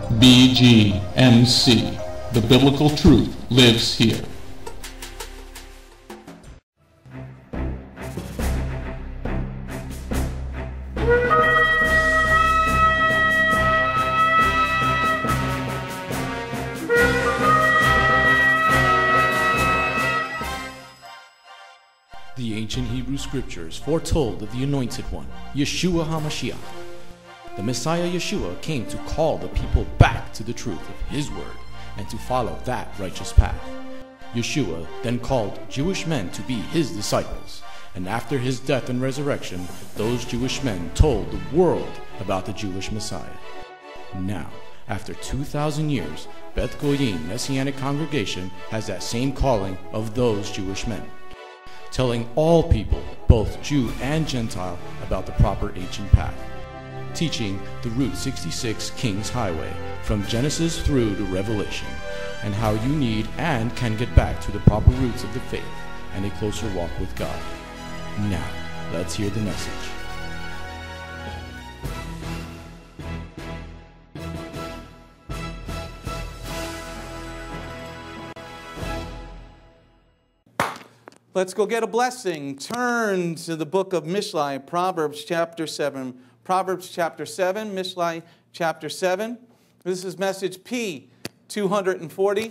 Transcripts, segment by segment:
BGMC. The biblical truth lives here. The ancient Hebrew scriptures foretold of the Anointed One, Yeshua HaMashiach. The Messiah Yeshua came to call the people back to the truth of His word and to follow that righteous path. Yeshua then called Jewish men to be His disciples, and after His death and resurrection, those Jewish men told the world about the Jewish Messiah. Now, after 2,000 years, Beth Goyim Messianic congregation has that same calling of those Jewish men, telling all people, both Jew and Gentile, about the proper ancient path, teaching the Route 66 King's Highway from Genesis through to Revelation, and how you need and can get back to the proper roots of the faith and a closer walk with God. Now, let's hear the message. Let's go get a blessing. Turn to the book of Mishlai, Proverbs chapter 7. Proverbs chapter 7, Mishlai chapter 7. This is message P240.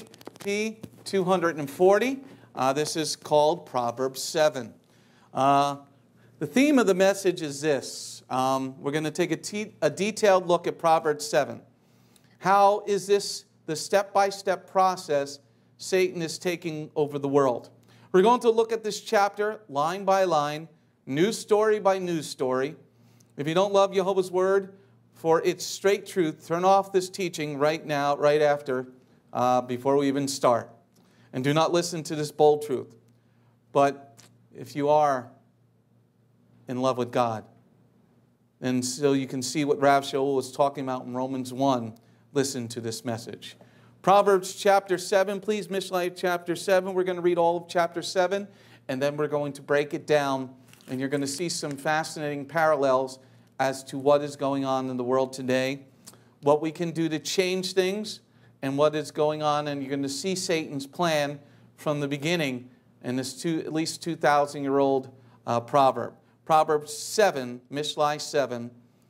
P240. This is called Proverbs 7. The theme of the message is this. We're going to take a detailed look at Proverbs 7. How is this the step-by-step process Satan is taking over the world? We're going to look at this chapter line by line, news story by news story. If you don't love Jehovah's Word for its straight truth, turn off this teaching right now, right after, before we even start. And do not listen to this bold truth. But if you are in love with God, and so you can see what Rav Shaul was talking about in Romans 1, listen to this message. Proverbs chapter 7, please, Mishlai chapter 7. We're going to read all of chapter 7, and then we're going to break it down, and you're going to see some fascinating parallels as to what is going on in the world today, what we can do to change things, and what is going on, and you're going to see Satan's plan from the beginning in this at least 2,000-year-old proverb. Proverbs 7, Mishlai 7,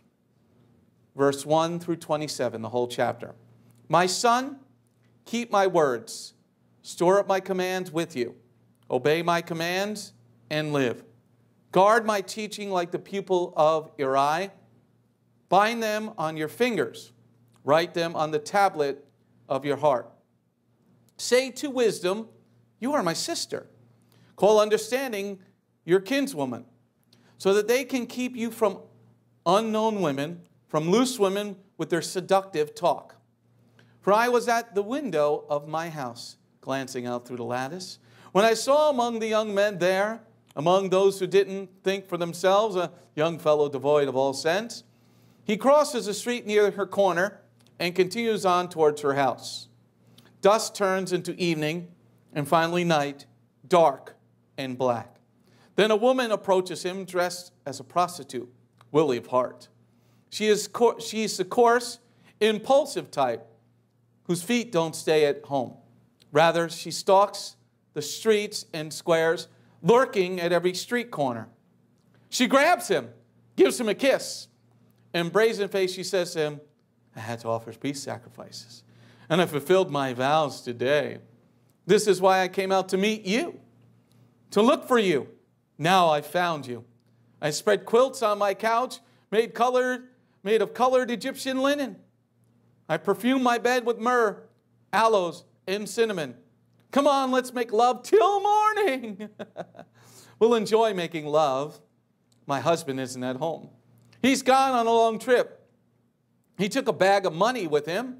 verse 1 through 27, the whole chapter. My son, keep my words, store up my commands with you. Obey my commands and live. Guard my teaching like the pupil of your eye. Bind them on your fingers. Write them on the tablet of your heart. Say to wisdom, you are my sister. Call understanding your kinswoman, so that they can keep you from unknown women, from loose women with their seductive talk. For I was at the window of my house, glancing out through the lattice, when I saw among the young men there, among those who didn't think for themselves, a young fellow devoid of all sense. He crosses the street near her corner and continues on towards her house. Dusk turns into evening, and finally night, dark and black. Then a woman approaches him dressed as a prostitute, willy of heart. She's the coarse, impulsive type, whose feet don't stay at home. Rather, she stalks the streets and squares, lurking at every street corner. She grabs him, gives him a kiss, and brazen-faced she says to him, I had to offer peace sacrifices, and I fulfilled my vows today. This is why I came out to meet you, to look for you. Now I found you. I spread quilts on my couch, made of colored Egyptian linen. I perfume my bed with myrrh, aloes, and cinnamon. Come on, let's make love till morning. We'll enjoy making love. My husband isn't at home. He's gone on a long trip. He took a bag of money with him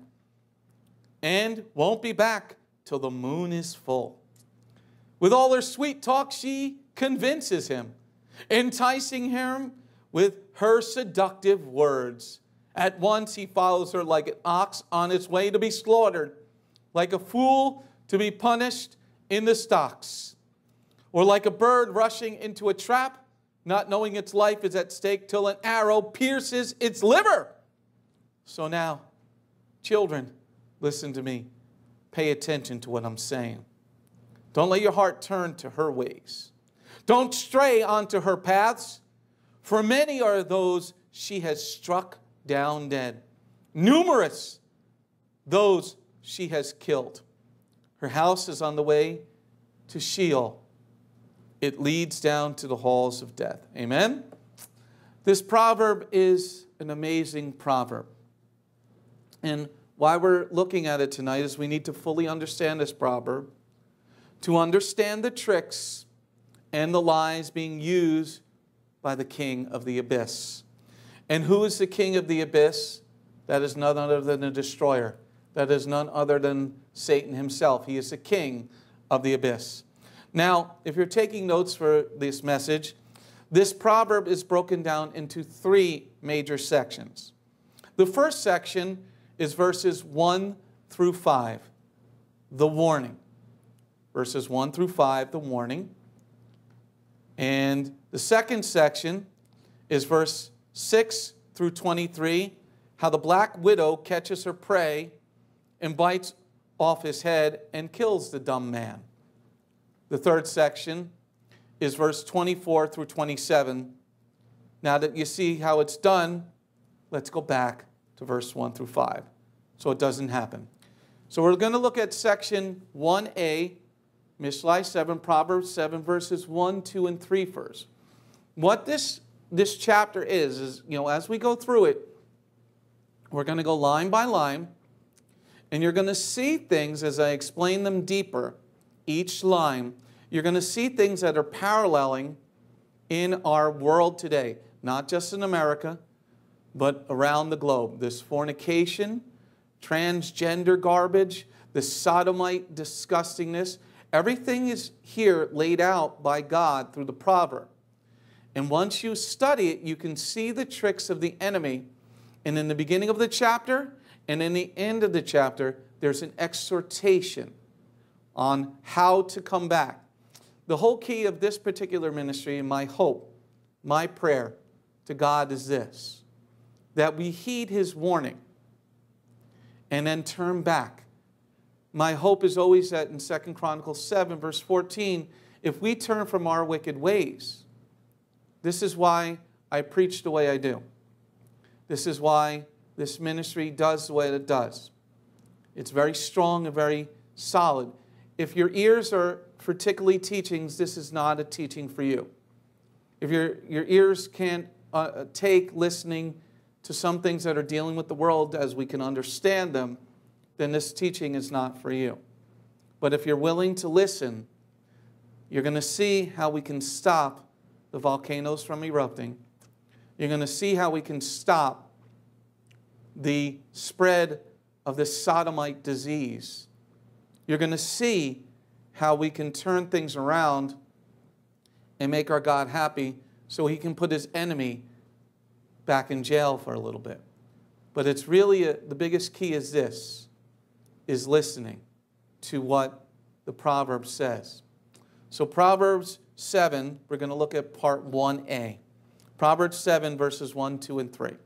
and won't be back till the moon is full. With all her sweet talk, she convinces him, enticing him with her seductive words. At once he follows her like an ox on its way to be slaughtered, like a fool to be punished in the stocks, or like a bird rushing into a trap, not knowing its life is at stake till an arrow pierces its liver. So now, Children, listen to me. Pay attention to what I'm saying. Don't let your heart turn to her ways. Don't stray onto her paths, for many are those she has struck down dead. Numerous those she has killed. Her house is on the way to Sheol. It leads down to the halls of death. Amen? This proverb is an amazing proverb. And why we're looking at it tonight is we need to fully understand this proverb, to understand the tricks and the lies being used by the king of the abyss. And who is the king of the abyss? That is none other than the destroyer. That is none other than Satan himself. He is the king of the abyss. Now, if you're taking notes for this message, this proverb is broken down into 3 major sections. The first section is verses 1 through 5, the warning. Verses 1 through 5, the warning. And the second section is verse 6 through 23, how the black widow catches her prey and bites off his head and kills the dumb man. The third section is verse 24 through 27. Now that you see how it's done, let's go back to verse 1 through 5 so it doesn't happen. So we're going to look at section 1a, Mishlai 7, Proverbs 7, verses 1, 2, and 3 first. What this chapter is, as we go through it, we're going to go line by line, and you're going to see things as I explain them deeper, each line. You're going to see things that are paralleling in our world today, not just in America, but around the globe. This fornication, transgender garbage, this sodomite disgustingness, everything is here laid out by God through the proverb. And once you study it, you can see the tricks of the enemy. And in the beginning of the chapter and in the end of the chapter, there's an exhortation on how to come back. The whole key of this particular ministry, and my hope, my prayer to God is this, that we heed his warning and then turn back. My hope is always that in 2 Chronicles 7, verse 14, if we turn from our wicked ways, this is why I preach the way I do. This is why this ministry does the way it does. It's very strong and very solid. If your ears are for tickly teachings, this is not a teaching for you. If your ears can't take listening to some things that are dealing with the world as we can understand them, then this teaching is not for you. But if you're willing to listen, you're going to see how we can stop the volcanoes from erupting. You're going to see how we can stop the spread of this sodomite disease. You're going to see how we can turn things around and make our God happy so he can put his enemy back in jail for a little bit. But it's really, the biggest key is this, is listening to what the Proverbs says. So Proverbs 7, we're going to look at part 1a. Proverbs 7, verses 1, 2, and 3.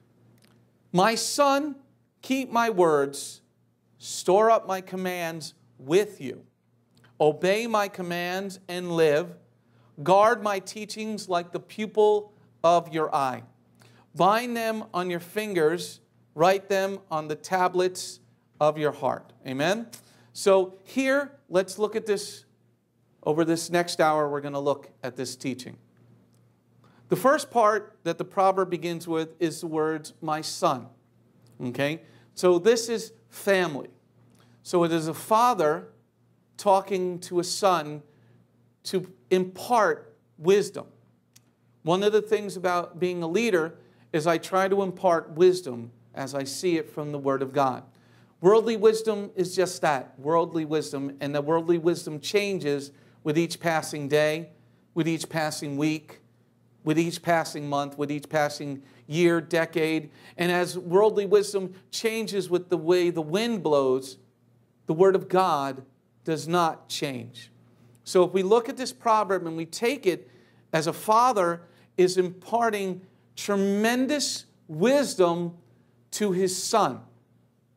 My son, keep my words, store up my commands with you. Obey my commands and live. Guard my teachings like the pupil of your eye. Bind them on your fingers, write them on the tablets of your heart. Amen? So here, let's look at this. Over this next hour, we're going to look at this teaching. The first part that the proverb begins with is the words, my son. Okay? So this is family. So it is a father talking to a son to impart wisdom. One of the things about being a leader is I try to impart wisdom as I see it from the Word of God. Worldly wisdom is just that, worldly wisdom, and the worldly wisdom changes with each passing day, with each passing week, with each passing month, with each passing year, decade. And as worldly wisdom changes with the way the wind blows, the Word of God does not change. So if we look at this proverb and we take it as a father is imparting tremendous wisdom to his son.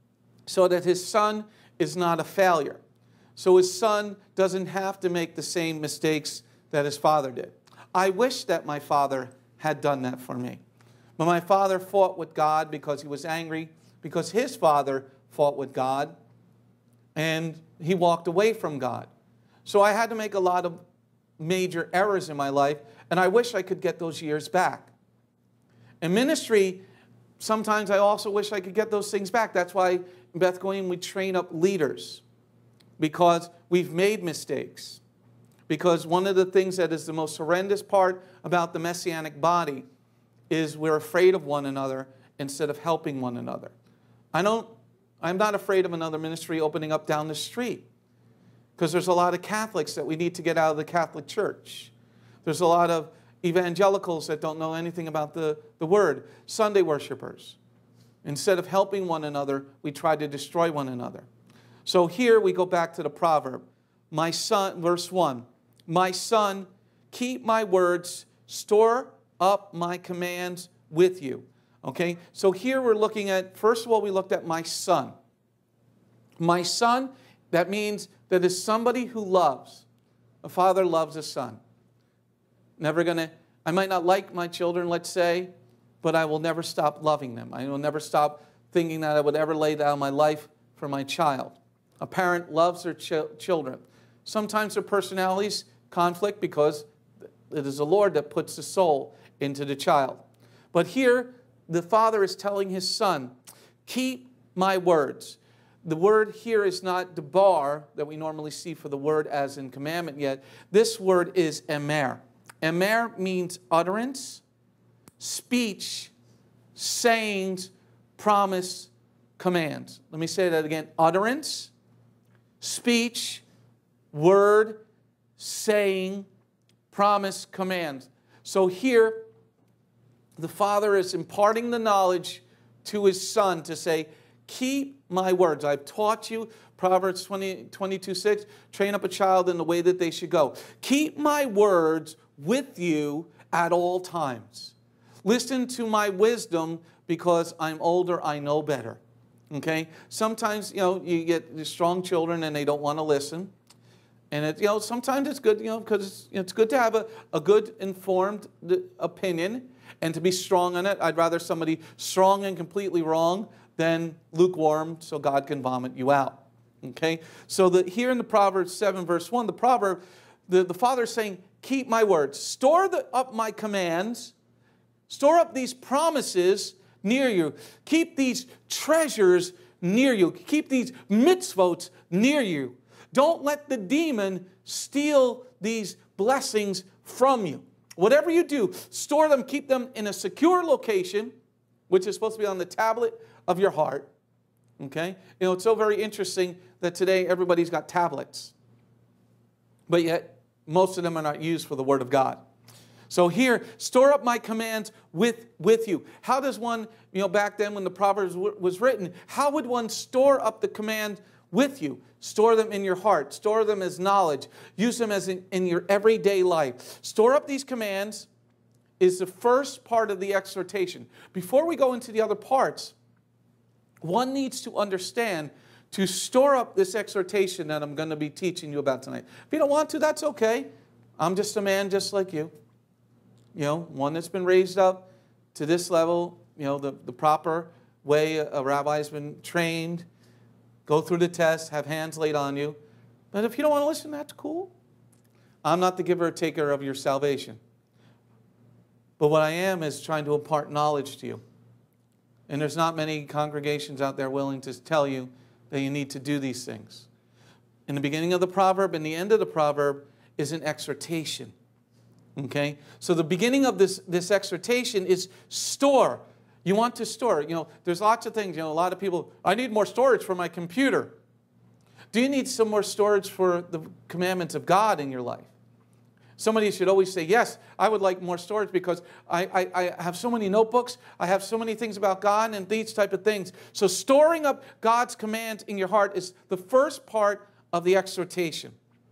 so that his son is not a failure. So his son doesn't have to make the same mistakes that his father did. I wish that my father had done that for me. But my father fought with God because he was angry, because his father fought with God, and he walked away from God. So I had to make a lot of major errors in my life, and I wish I could get those years back. In ministry, sometimes I also wish I could get those things back. That's why in Beth Goyim we train up leaders, because we've made mistakes. Because one of the things that is the most horrendous part about the Messianic body is we're afraid of one another instead of helping one another. I'm not afraid of another ministry opening up down the street, because there's a lot of Catholics that we need to get out of the Catholic Church. There's a lot of evangelicals that don't know anything about the Word, Sunday worshipers. Instead of helping one another, we try to destroy one another. So here we go back to the proverb. My son, verse 1, my son, keep my words, store up my commands with you. Okay, so here we're looking at, first of all, we looked at my son. My son, that means that is somebody who loves. A father loves a son. I might not like my children, let's say, but I will never stop loving them. I will never stop thinking that I would ever lay down my life for my child. A parent loves their children. Sometimes their personalities conflict because it is the Lord that puts the soul into the child. But here, the father is telling his son, keep my words. The word here is not debar that we normally see for the word as in commandment yet. This word is emer. Emer means utterance, speech, sayings, promise, commands. Let me say that again. Utterance, speech, word, saying, promise, commands. So here, the father is imparting the knowledge to his son to say, keep my words. I've taught you, Proverbs 22:6, train up a child in the way that they should go. Keep my words with you at all times. Listen to my wisdom, because I'm older, I know better. Okay? Sometimes, you get strong children and they don't want to listen. And sometimes it's good, because it's good to have a good informed opinion and to be strong on it. I'd rather somebody strong and completely wrong than lukewarm so God can vomit you out. Okay? So here in the Proverbs 7 verse 1, the father is saying, keep my words. Store up my commands. Store up these promises near you. Keep these treasures near you. Keep these mitzvot near you. Don't let the demon steal these blessings from you. Whatever you do, store them, keep them in a secure location, which is supposed to be on the tablet of your heart. Okay? It's so very interesting that today everybody's got tablets. But yet, most of them are not used for the Word of God. So here, store up my commands with you. How does one, back then when the Proverbs was written, how would one store up the command with you? Store them in your heart. Store them as knowledge. Use them as in your everyday life. Store up these commands is the first part of the exhortation. Before we go into the other parts, one needs to understand to store up this exhortation that I'm going to be teaching you about tonight. If you don't want to, that's okay. I'm just a man just like you. One that's been raised up to this level, the proper way a rabbi's been trained. Go through the test, have hands laid on you. But if you don't want to listen, that's cool. I'm not the giver or taker of your salvation. But what I am is trying to impart knowledge to you. And there's not many congregations out there willing to tell you that you need to do these things. In the beginning of the proverb and the end of the proverb is an exhortation. Okay? So the beginning of this exhortation is store. You want to store. There's lots of things. A lot of people, I need more storage for my computer. Do you need some more storage for the commandments of God in your life? Somebody should always say, yes, I would like more storage because I have so many notebooks. I have so many things about God and these type of things. So storing up God's commands in your heart is the first part of the exhortation.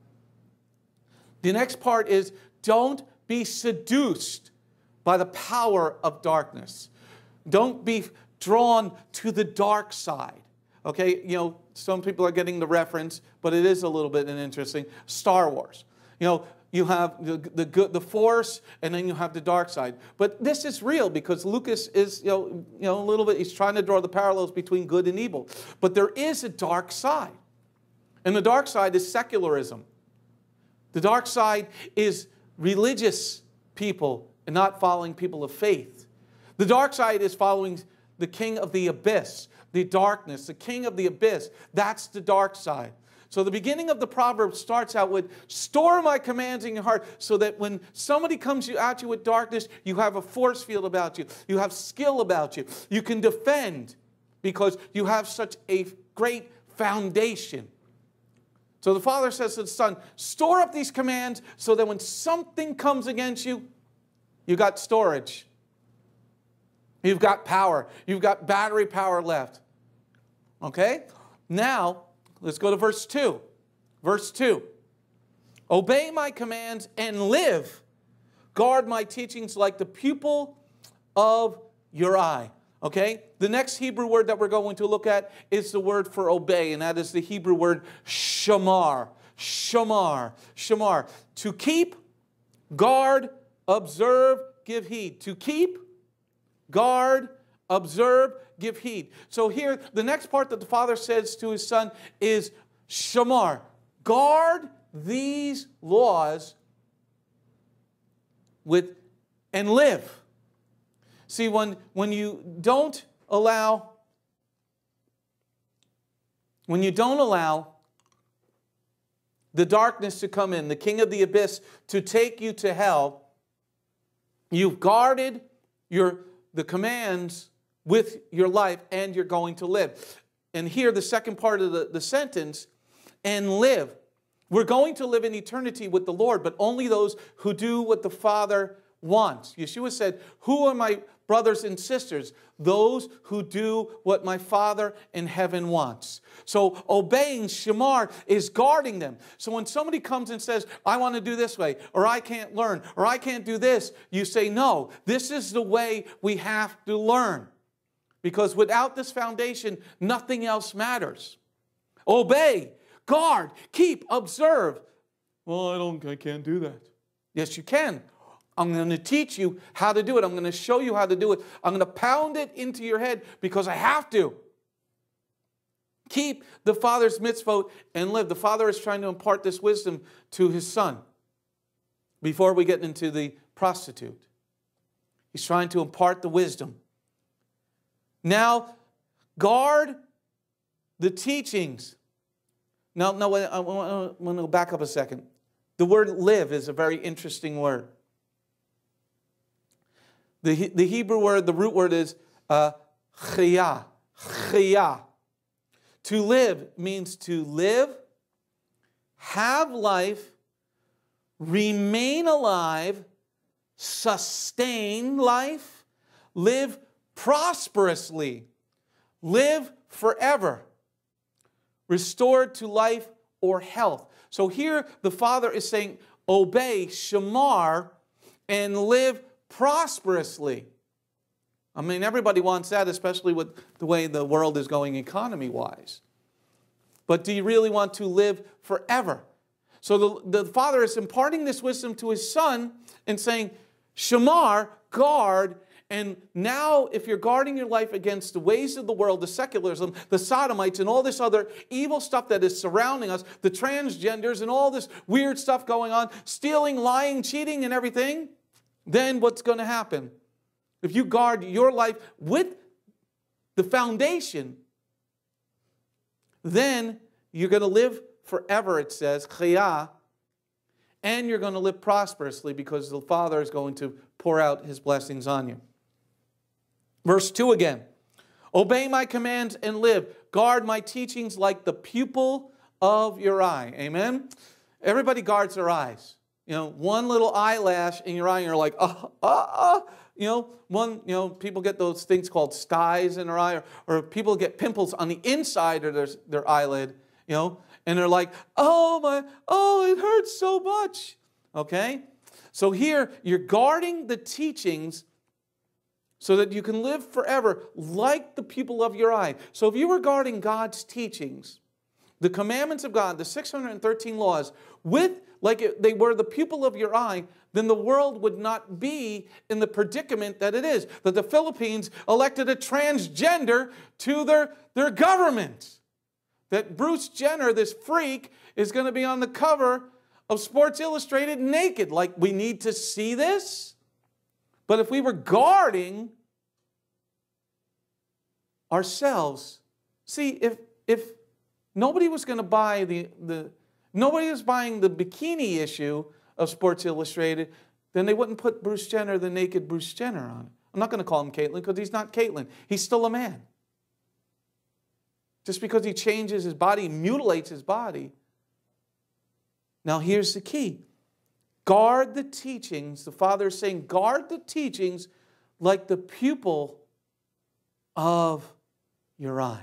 The next part is don't be seduced by the power of darkness. Don't be drawn to the dark side Okay, you know, some people are getting the reference, but it is a little bit interesting. Star Wars. You know, you have the Force, and then you have the dark side. But this is real because Lucas is, you know, a little bit, he's trying to draw the parallels between good and evil. But there is a dark side. And the dark side is secularism. The dark side is religious people and not following people of faith. The dark side is following the king of the abyss, the darkness, the king of the abyss. That's the dark side. So the beginning of the Proverbs starts out with, store my commands in your heart so that when somebody comes at you with darkness, you have a force field about you. You have skill about you. You can defend because you have such a great foundation. So the Father says to the Son, store up these commands so that when something comes against you, you got storage. You've got power. You've got battery power left. Okay? Now, let's go to verse 2. Verse 2. Obey my commands and live. Guard my teachings like the pupil of your eye. Okay? The next Hebrew word that we're going to look at is the word for obey, and that is the Hebrew word shamar. Shamar. Shamar. To keep, guard, observe, give heed. To keep, guard, observe, give heed. So here, the next part that the Father says to his Son is shamar. Guard these laws and live. See, when you don't allow the darkness to come in, the king of the abyss to take you to hell, you've guarded the commands with your life, and you're going to live. And here, the second part of the sentence, and live. We're going to live in eternity with the Lord, but only those who do what the Father wants. Yeshua said, who are my brothers and sisters? Those who do what my Father in heaven wants. So obeying shamar is guarding them. So when somebody comes and says, I want to do this way, or I can't learn, or I can't do this, you say, no, this is the way we have to learn. Because without this foundation, nothing else matters. Obey, guard, keep, observe. Well, I can't do that. Yes, you can. I'm going to teach you how to do it. I'm going to show you how to do it. I'm going to pound it into your head because I have to. Keep the Father's mitzvot and live. The Father is trying to impart this wisdom to his Son before we get into the prostitute. He's trying to impart the wisdom. Now, guard the teachings. Now, I want to back up a second. The word live is a very interesting word. The Hebrew word, the root word is chiyah. Chiyah. To live means to live, have life, remain alive, sustain life, live prosperously, live forever, restored to life or health. So here the Father is saying, obey, shamar, and live prosperously. I mean, everybody wants that, especially with the way the world is going economy-wise. But do you really want to live forever? So the Father is imparting this wisdom to his Son and saying, shamar, guard, and now if you're guarding your life against the ways of the world, the secularism, the sodomites, and all this other evil stuff that is surrounding us, the transgenders and all this weird stuff going on, stealing, lying, cheating, and everything, then what's going to happen? If you guard your life with the foundation, then you're going to live forever, it says, chiyah, and you're going to live prosperously because the Father is going to pour out his blessings on you. Verse 2 again. Obey my commands and live. Guard my teachings like the pupil of your eye. Amen? Everybody guards their eyes. You know, one little eyelash in your eye, and you're like, You know, people get those things called styes in their eye, or people get pimples on the inside of their eyelid, you know, and they're like, it hurts so much. Okay? So here, you're guarding the teachings so that you can live forever like the pupil of your eye. So if you were guarding God's teachings, the commandments of God, the 613 laws, they were the pupil of your eye, then the world would not be in the predicament that it is. That the Philippines elected a transgender to their government. That Bruce Jenner, this freak, is going to be on the cover of Sports Illustrated naked. Like, we need to see this? But if we were guarding ourselves, see, if nobody was going to buy nobody was buying the bikini issue of Sports Illustrated, then they wouldn't put Bruce Jenner, the naked Bruce Jenner, on it. I'm not going to call him Caitlyn because he's not Caitlyn. He's still a man. Just because he changes his body, mutilates his body. Now here's the key. Guard the teachings. The Father is saying, guard the teachings like the pupil of your eye.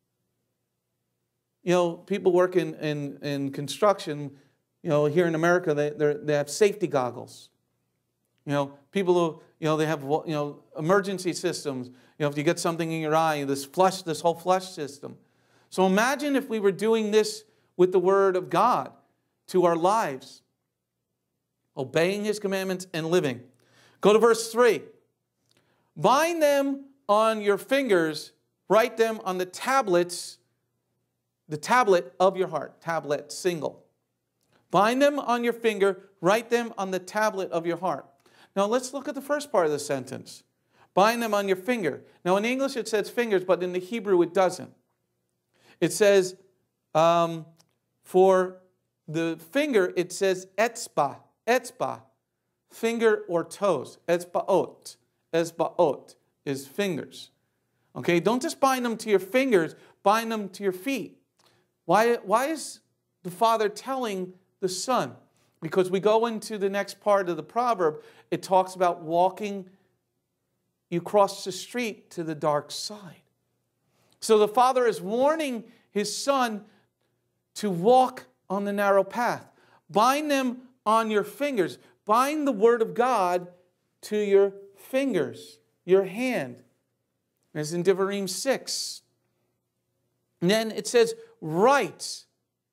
You know, people work in construction, you know, here in America, they have safety goggles. You know, people who, they have, emergency systems. You know, if you get something in your eye, this whole flush system. So imagine if we were doing this with the Word of God to our lives, obeying His commandments and living. Go to verse 3. Bind them on your fingers, write them on the tablets, the tablet of your heart. Tablet, single. Bind them on your finger, write them on the tablet of your heart. Now let's look at the first part of the sentence. Bind them on your finger. Now in English it says fingers, but in the Hebrew it doesn't. It says, for the finger, it says etzba, etzba, finger or toes. Etzbaot, etzbaot is fingers. Okay, don't just bind them to your fingers, bind them to your feet. Why is the Father telling the Son? Because we go into the next part of the proverb, it talks about walking, you cross the street to the dark side. So the Father is warning His Son to walk on the narrow path. Bind them on your fingers. Bind the Word of God to your fingers, your hand. As in Devarim 6. And then it says, write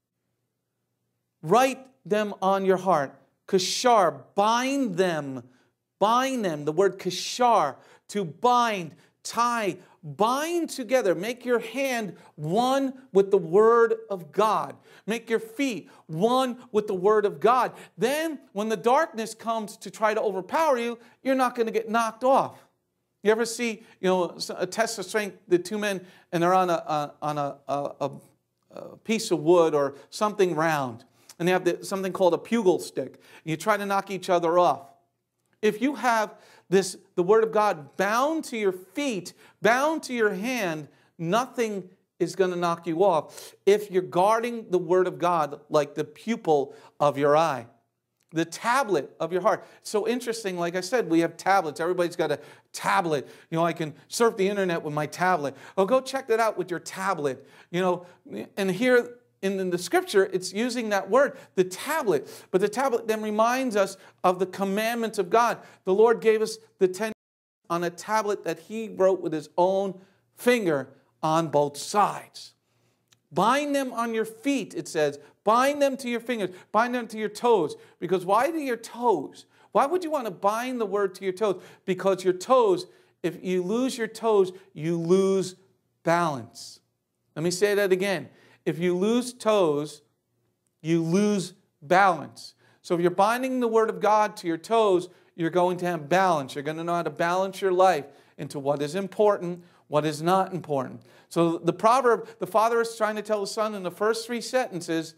them on your heart. Kashar, bind them. Bind them. The word kashar, to bind, tie, bind together. Make your hand one with the Word of God. Make your feet one with the Word of God. Then when the darkness comes to try to overpower you, you're not going to get knocked off. You ever see, a test of strength, the two men, and they're on a piece of wood or something round, and they have something called a pugil stick, and you try to knock each other off. If you have the Word of God bound to your feet, bound to your hand, nothing is going to knock you off if you're guarding the Word of God like the pupil of your eye, the tablet of your heart. It's so interesting, like I said, we have tablets. Everybody's got a tablet. I can surf the internet with my tablet. Oh, go check that out with your tablet. And here in the Scripture, it's using that word, the tablet. But the tablet then reminds us of the commandments of God. The Lord gave us the 10 on a tablet that He wrote with His own finger on both sides. Bind them on your feet, it says. Bind them to your fingers. Bind them to your toes. Because why to your toes? Why would you want to bind the word to your toes? Because your toes, if you lose your toes, you lose balance. Let me say that again. If you lose toes, you lose balance. So if you're binding the Word of God to your toes, you're going to have balance. You're going to know how to balance your life into what is important, what is not important. So the proverb, the Father is trying to tell the Son in the first 3 sentences,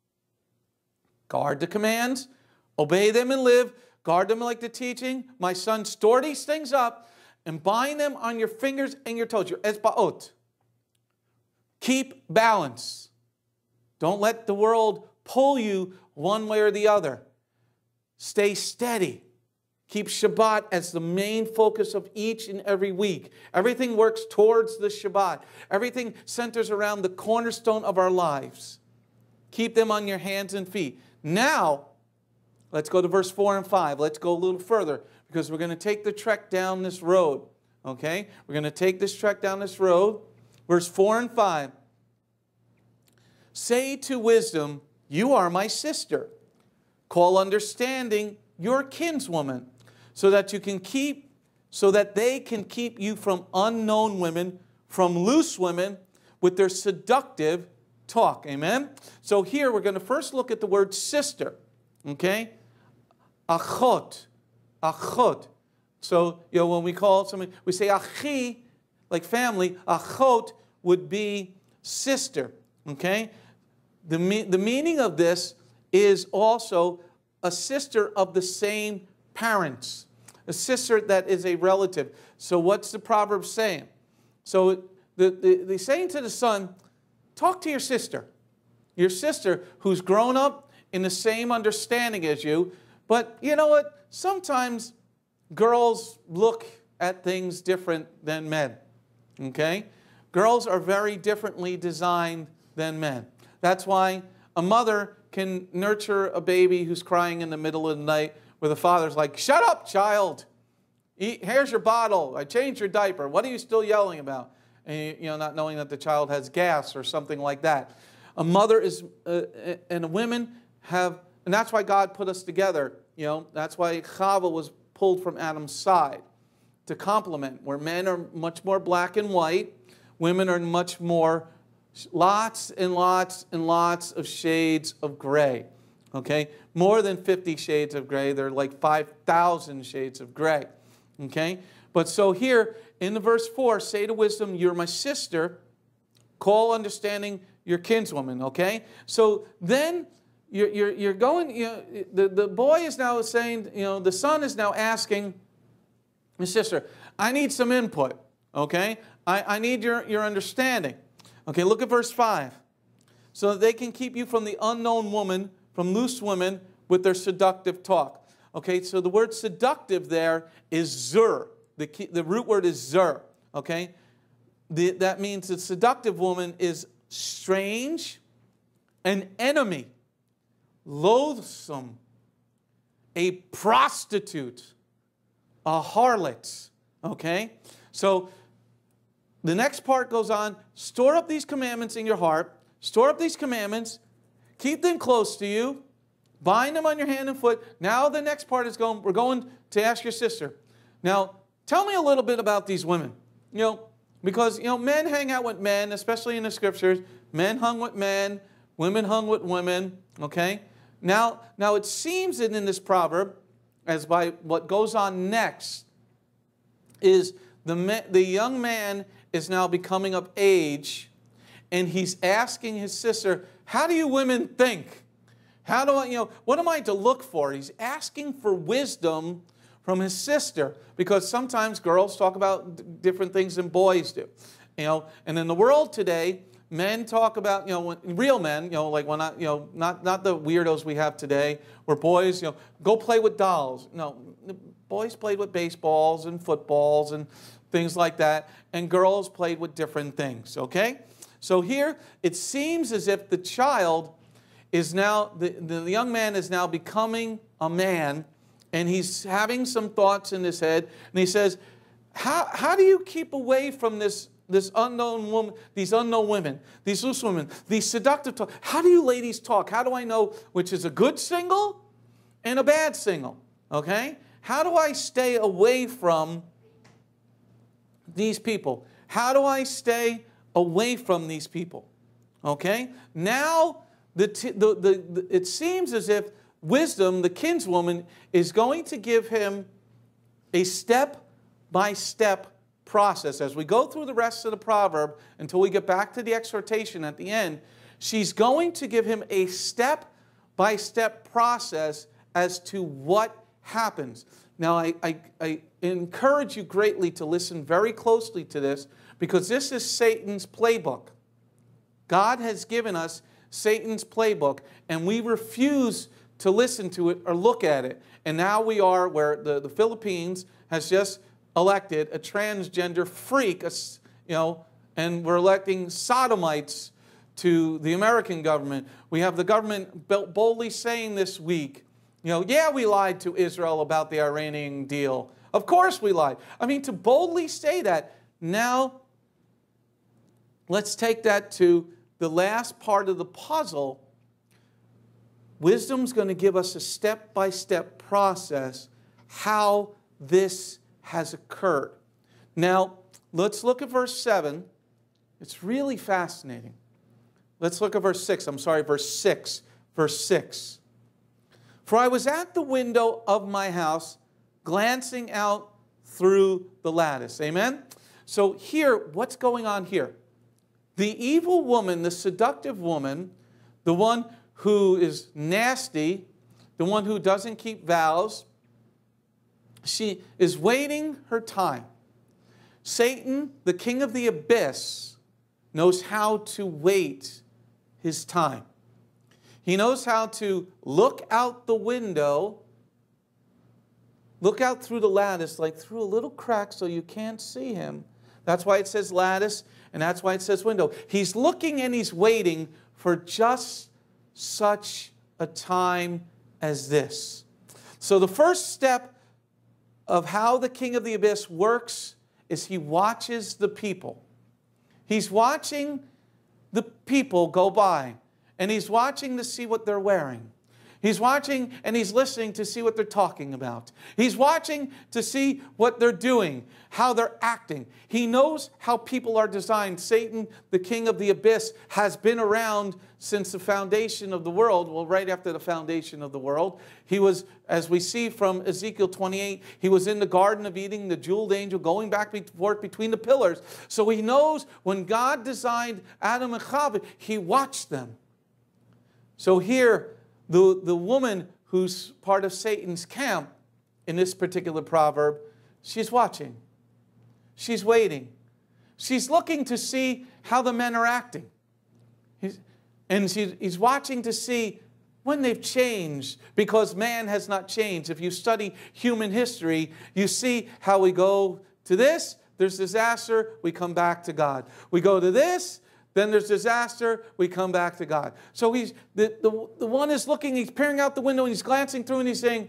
guard the commands, obey them and live, guard them like the teaching. My son, store these things up and bind them on your fingers and your toes, your etzbaot. Keep balance. Don't let the world pull you one way or the other. Stay steady. Keep Shabbat as the main focus of each and every week. Everything works towards the Shabbat. Everything centers around the cornerstone of our lives. Keep them on your hands and feet. Now, let's go to verse 4 and 5. Let's go a little further because we're going to take the trek down this road. Okay? We're going to take this trek down this road. Verse 4 and 5. Say to wisdom, you are my sister. Call understanding your kinswoman, so that they can keep you from unknown women, from loose women, with their seductive talk. Amen? So here we're going to first look at the word sister. Okay? Achot. Achot. So, when we call somebody, we say achi, like family. Achot would be sister. Okay? The meaning of this is also a sister of the same parents. A sister that is a relative. So what's the proverb saying? So the saying to the son, talk to your sister. Your sister who's grown up in the same understanding as you. But you know what? Sometimes girls look at things different than men. Okay? Girls are very differently designed than men. That's why a mother can nurture a baby who's crying in the middle of the night where the father's like, shut up, child. Here's your bottle. I changed your diaper. What are you still yelling about? And, not knowing that the child has gas or something like that. A mother is, and women have, and that's why God put us together. That's why Chava was pulled from Adam's side to complement, where men are much more black and white, women are much more lots and lots and lots of shades of gray. Okay? More than 50 shades of gray. There are like 5,000 shades of gray. Okay? But so here in the verse 4, say to wisdom, you're my sister. Call understanding your kinswoman. Okay? So then you're going, the boy is now saying, the son is now asking his sister, I need some input. Okay? I need your understanding. Okay, look at verse 5. So that they can keep you from the unknown woman, from loose women, with their seductive talk. Okay, so the word seductive there is zur. The root word is zur. Okay? That means the seductive woman is strange, an enemy, loathsome, a prostitute, a harlot. Okay? So the next part goes on, store up these commandments in your heart, store up these commandments, keep them close to you, bind them on your hand and foot. Now the next part is we're going to ask your sister. Now, tell me a little bit about these women. Because, men hang out with men, especially in the scriptures. Men hung with men, women hung with women, okay? Now it seems that in this proverb, as by what goes on next, is the young man is now becoming of age, and he's asking his sister, how do you women think? How do I, what am I to look for? He's asking for wisdom from his sister, because sometimes girls talk about different things than boys do. And in the world today, men talk about, real men, like when not the weirdos we have today, where boys, go play with dolls. No, boys played with baseballs and footballs and things like that, and girls played with different things, okay? So here, it seems as if the child is now, the young man is now becoming a man, and he's having some thoughts in his head, and he says, how do you keep away from this unknown woman, these unknown women, these loose women, these seductive talk? How do you ladies talk? How do I know which is a good single and a bad single, okay? How do I stay away from these people? How do I stay away from these people? Okay? Now, it seems as if wisdom, the kinswoman, is going to give him a step-by-step process. As we go through the rest of the proverb until we get back to the exhortation at the end, she's going to give him a step-by-step process as to what happens. Now, I encourage you greatly to listen very closely to this, because this is Satan's playbook. God has given us Satan's playbook, and we refuse to listen to it or look at it. And now we are where the Philippines has just elected a transgender freak, and we're electing sodomites to the American government. We have the government boldly saying this week, yeah, we lied to Israel about the Iranian deal. Of course we lied. I mean, to boldly say that. Now, let's take that to the last part of the puzzle. Wisdom's going to give us a step-by-step process how this has occurred. Now, let's look at verse 7. It's really fascinating. Let's look at verse 6. I'm sorry, verse 6. Verse 6. For I was at the window of my house, glancing out through the lattice. Amen? So here, what's going on here? The evil woman, the seductive woman, the one who is nasty, the one who doesn't keep vows, she is waiting her time. Satan, the king of the abyss, knows how to wait his time. He knows how to look out the window, look out through the lattice, like through a little crack so you can't see him. That's why it says lattice, and that's why it says window. He's looking and he's waiting for just such a time as this. So the first step of how the king of the abyss works is he watches the people. He's watching the people go by, and he's watching to see what they're wearing. He's watching and he's listening to see what they're talking about. He's watching to see what they're doing, how they're acting. He knows how people are designed. Satan, the king of the abyss, has been around since the foundation of the world. Well, right after the foundation of the world. He was, as we see from Ezekiel 28, he was in the Garden of Eden, the jeweled angel, going back and forth between the pillars. So he knows when God designed Adam and Chava, he watched them. So here, the woman who's part of Satan's camp in this particular proverb, she's watching. She's waiting. She's looking to see how the men are acting. He's watching to see when they've changed, because man has not changed. If you study human history, you see how we go to this, there's disaster, we come back to God. We go to this, then there's disaster, we come back to God. So he's the one is looking, he's peering out the window, and he's glancing through, and he's saying,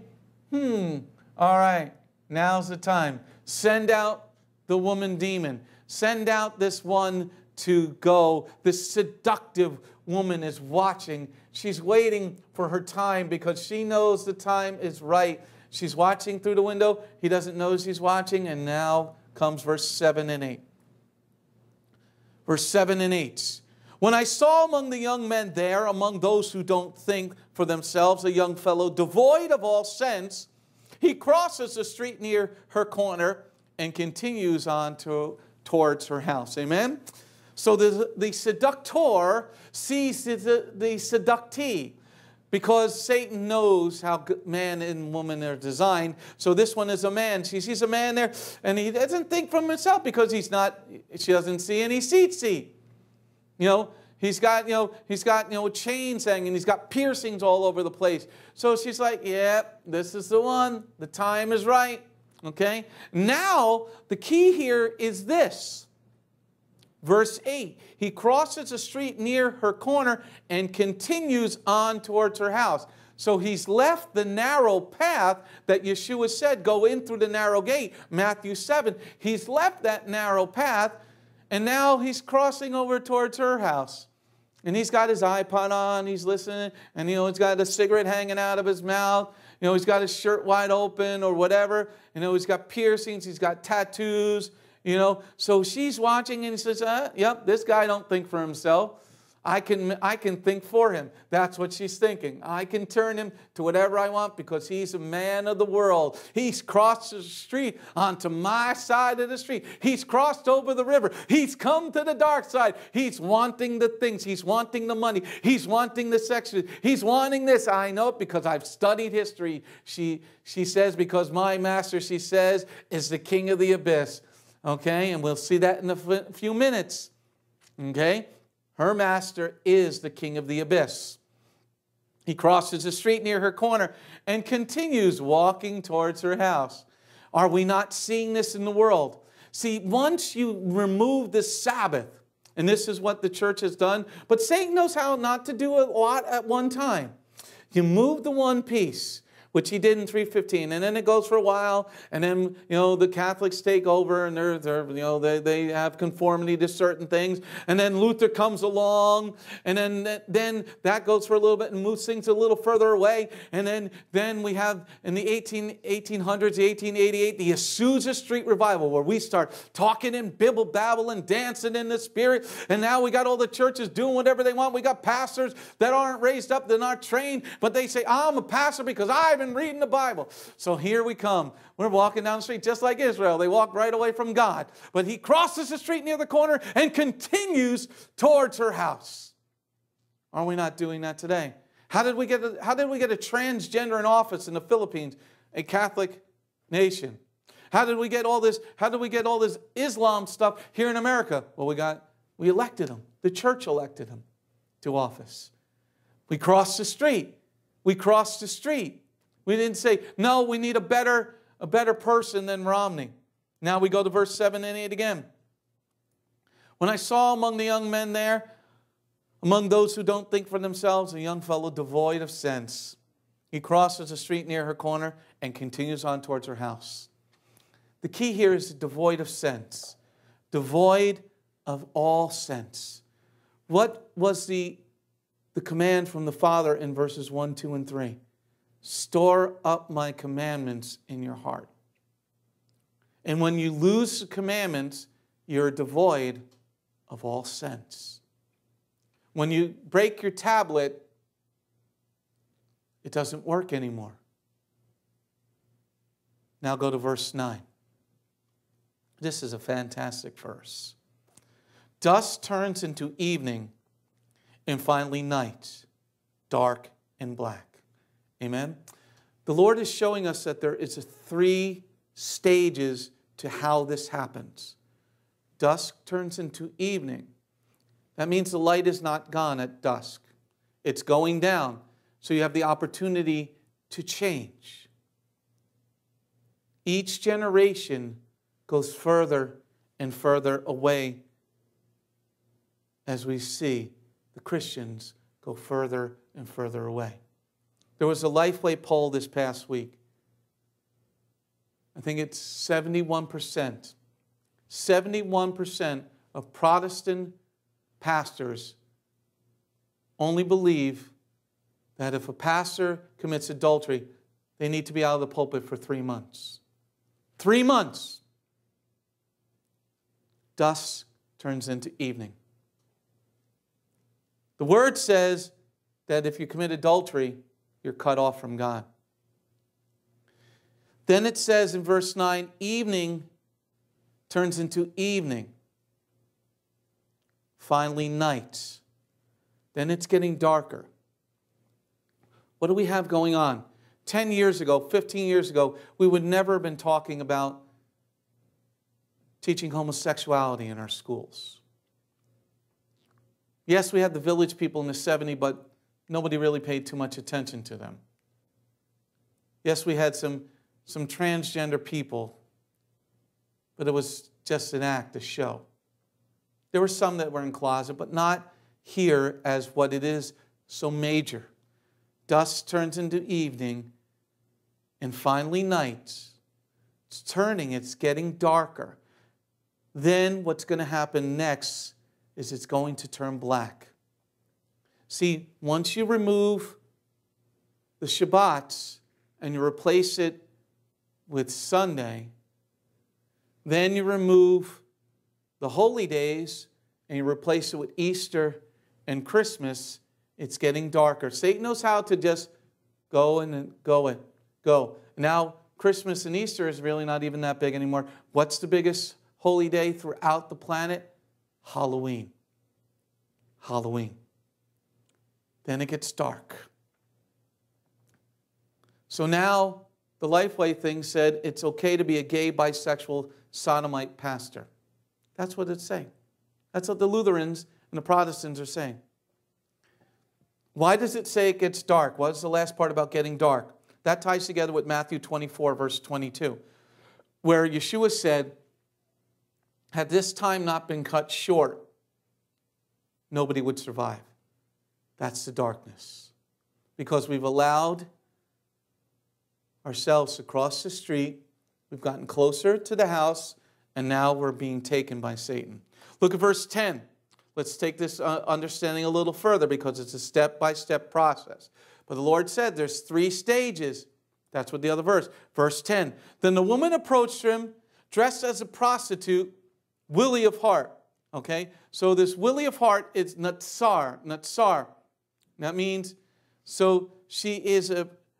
all right, now's the time. Send out the woman demon. Send out this one to go. This seductive woman is watching. She's waiting for her time because she knows the time is right. She's watching through the window. He doesn't know she's watching, and now comes verse 7 and 8. Verse 7 and 8. When I saw among the young men there, among those who don't think for themselves, a young fellow devoid of all sense, he crosses the street near her corner and continues on towards her house. Amen? So the seductor sees the seductee, because Satan knows how man and woman are designed. So this one is a man. She sees a man there, and he doesn't think from himself because she doesn't see any seat. You know, he's got chains hanging, he's got piercings all over the place. So she's like, yeah, this is the one. The time is right. Okay? Now, the key here is this. Verse 8, he crosses the street near her corner and continues on towards her house. So he's left the narrow path that Yeshua said, go in through the narrow gate, Matthew 7. He's left that narrow path, and now he's crossing over towards her house. And he's got his iPod on, he's listening, and he's got a cigarette hanging out of his mouth. He's got his shirt wide open or whatever. He's got piercings, he's got tattoos. So she's watching, and he says, yep, this guy don't think for himself. I can think for him. That's what she's thinking. I can turn him to whatever I want because he's a man of the world. He's crossed the street onto my side of the street. He's crossed over the river. He's come to the dark side. He's wanting the things. He's wanting the money. He's wanting the sex. He's wanting this. I know it because I've studied history. She says, because my master, she says, is the king of the abyss. Okay, and we'll see that in a few minutes. Okay, her master is the king of the abyss. He crosses the street near her corner and continues walking towards her house. Are we not seeing this in the world? See, once you remove the Sabbath, and this is what the church has done, but Satan knows how not to do a lot at one time. You move the one piece, which he did in 315. And then it goes for a while, and then, the Catholics take over, and they have conformity to certain things. And then Luther comes along, and then that goes for a little bit and moves things a little further away. And then we have in the 1800s, 1888, the Azusa Street Revival, where we start talking in Bible babble and dancing in the Spirit. And now we got all the churches doing whatever they want. We got pastors that aren't raised up, they're not trained, but they say, I'm a pastor because I've been reading the Bible. So here we come. We're walking down the street just like Israel. They walk right away from God. But he crosses the street near the corner and continues towards her house. Are we not doing that today? How did we get a transgender in office in the Philippines, a Catholic nation? How did we get all this Islam stuff here in America? Well, we elected him. The church elected him to office. We crossed the street. We crossed the street. We didn't say, no, we need a better person than Romney. Now we go to verse 7 and 8 again. When I saw among the young men there, among those who don't think for themselves, a young fellow devoid of sense. He crosses the street near her corner and continues on towards her house. The key here is devoid of sense. Devoid of all sense. What was the command from the Father in verses 1, 2, and 3? Store up my commandments in your heart. And when you lose the commandments, you're devoid of all sense. When you break your tablet, it doesn't work anymore. Now go to verse 9. This is a fantastic verse. Dusk turns into evening, and finally night, dark and black. Amen? The Lord is showing us that there is 3 stages to how this happens. Dusk turns into evening. That means the light is not gone at dusk. It's going down. So you have the opportunity to change. Each generation goes further and further away as we see the Christians go further and further away. There was a Lifeway poll this past week. I think it's 71%. 71% of Protestant pastors only believe that if a pastor commits adultery, they need to be out of the pulpit for 3 months. 3 months. Dusk turns into evening. The Word says that if you commit adultery, you're cut off from God. Then it says in verse 9, evening turns into evening. Finally, night. Then it's getting darker. What do we have going on? 10 years ago, 15 years ago, we would never have been talking about teaching homosexuality in our schools. Yes, we had the Village people in the 70s, but nobody really paid too much attention to them. Yes, we had some transgender people, but it was just an act, a show. There were some that were in closet, but not here as what it is so major. Dusk turns into evening, and finally night. It's turning, it's getting darker. Then what's going to happen next is it's going to turn black. See, once you remove the Shabbats and you replace it with Sunday, then you remove the holy days and you replace it with Easter and Christmas, it's getting darker. Satan knows how to just go and go. Now, Christmas and Easter is really not even that big anymore. What's the biggest holy day throughout the planet? Halloween. Halloween. Then it gets dark. So now the Lifeway thing said it's okay to be a gay, bisexual, sodomite pastor. That's what it's saying. That's what the Lutherans and the Protestants are saying. Why does it say it gets dark? What's the last part about getting dark? That ties together with Matthew 24, verse 22, where Yeshua said, had this time not been cut short, nobody would survive. That's the darkness. Because we've allowed ourselves across the street. We've gotten closer to the house, and now we're being taken by Satan. Look at verse 10. Let's take this understanding a little further because it's a step-by-step process. But the Lord said there's 3 stages. That's what the other verse. Verse 10. Then the woman approached him, dressed as a prostitute, willy of heart. Okay? So this willy of heart is natsar. Natsar. That means, so she is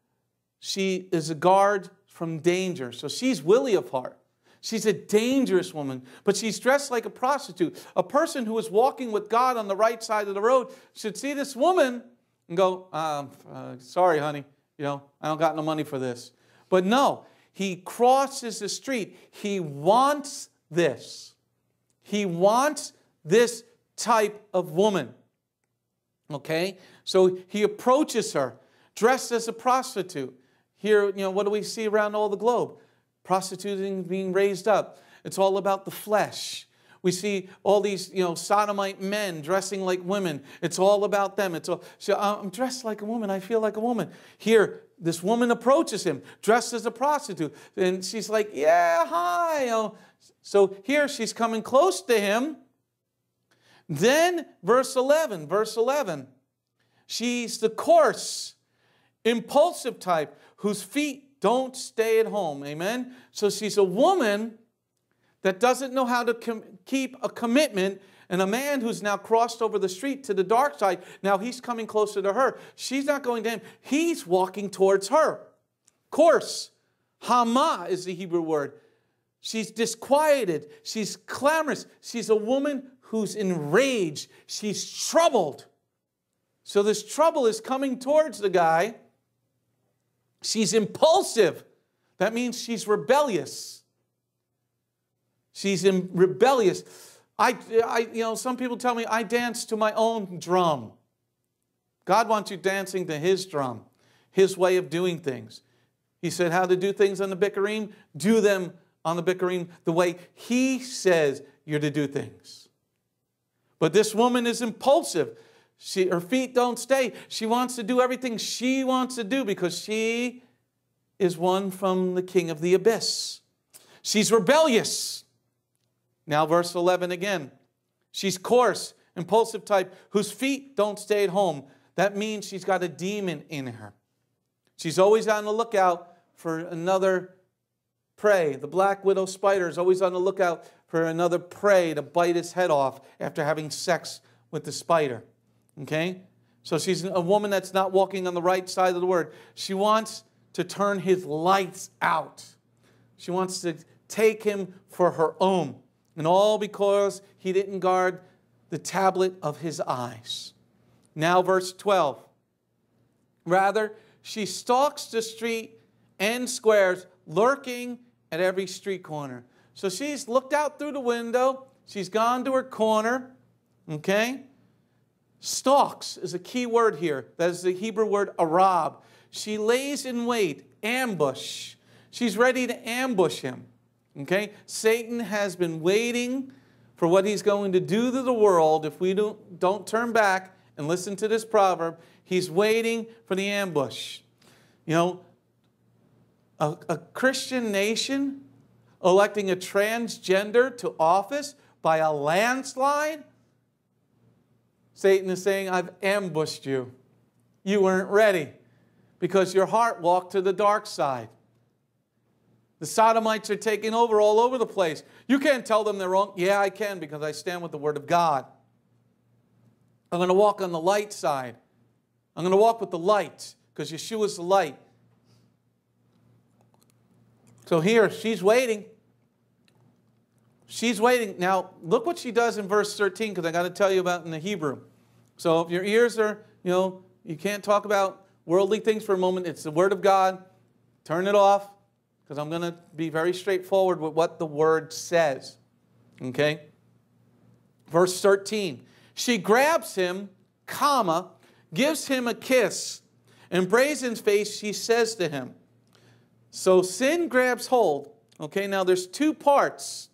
a guard from danger. So she's willy of heart. She's a dangerous woman, but she's dressed like a prostitute. A person who is walking with God on the right side of the road should see this woman and go, sorry, honey, I don't got no money for this. But no, he crosses the street. He wants this. He wants this type of woman. Okay? So he approaches her, dressed as a prostitute. Here, what do we see around all the globe? Prostituting being raised up. It's all about the flesh. We see all these, sodomite men dressing like women. It's all about them. I'm dressed like a woman. I feel like a woman. Here, this woman approaches him, dressed as a prostitute. And she's like, yeah, hi. So here she's coming close to him. Then, verse 11. She's the coarse, impulsive type whose feet don't stay at home. Amen? So she's a woman that doesn't know how to keep a commitment, and a man who's now crossed over the street to the dark side, now he's coming closer to her. She's not going to him. He's walking towards her. Coarse. Hama is the Hebrew word. She's disquieted. She's clamorous. She's a woman who's enraged. She's troubled. So this trouble is coming towards the guy. She's impulsive. That means she's rebellious. She's rebellious. Some people tell me I dance to my own drum. God wants you dancing to His drum, His way of doing things. He said how to do things on the Bikurim. Do them on the Bikurim the way He says you're to do things. But this woman is impulsive. Her feet don't stay. She wants to do everything she wants to do because she is one from the king of the abyss. She's rebellious. Now verse 11 again. She's coarse, impulsive type whose feet don't stay at home. That means she's got a demon in her. She's always on the lookout for another prey. The black widow spider is always on the lookout for another prey to bite his head off after having sex with the spider. Okay? So she's a woman that's not walking on the right side of the word. She wants to turn his lights out. She wants to take him for her own. And all because he didn't guard the tablet of his eyes. Now verse 12. Rather, she stalks the street and squares, lurking at every street corner. So she's looked out through the window. She's gone to her corner. Okay? Stalks is a key word here. That is the Hebrew word arab. She lays in wait, ambush. She's ready to ambush him. Okay? Satan has been waiting for what he's going to do to the world if we don't turn back and listen to this proverb. He's waiting for the ambush. A Christian nation electing a transgender to office by a landslide. Satan is saying, I've ambushed you. You weren't ready because your heart walked to the dark side. The Sodomites are taking over all over the place. You can't tell them they're wrong. Yeah, I can because I stand with the Word of God. I'm going to walk on the light side. I'm going to walk with the light because Yeshua is the light. So here, she's waiting. She's waiting. Now, look what she does in verse 13, because I got to tell you about in the Hebrew. So if your ears are, you can't talk about worldly things for a moment. It's the Word of God. Turn it off, because I'm going to be very straightforward with what the Word says. Okay? Verse 13. She grabs him, gives him a kiss, and brazen face, she says to him. So sin grabs hold. Okay, now there's two parts.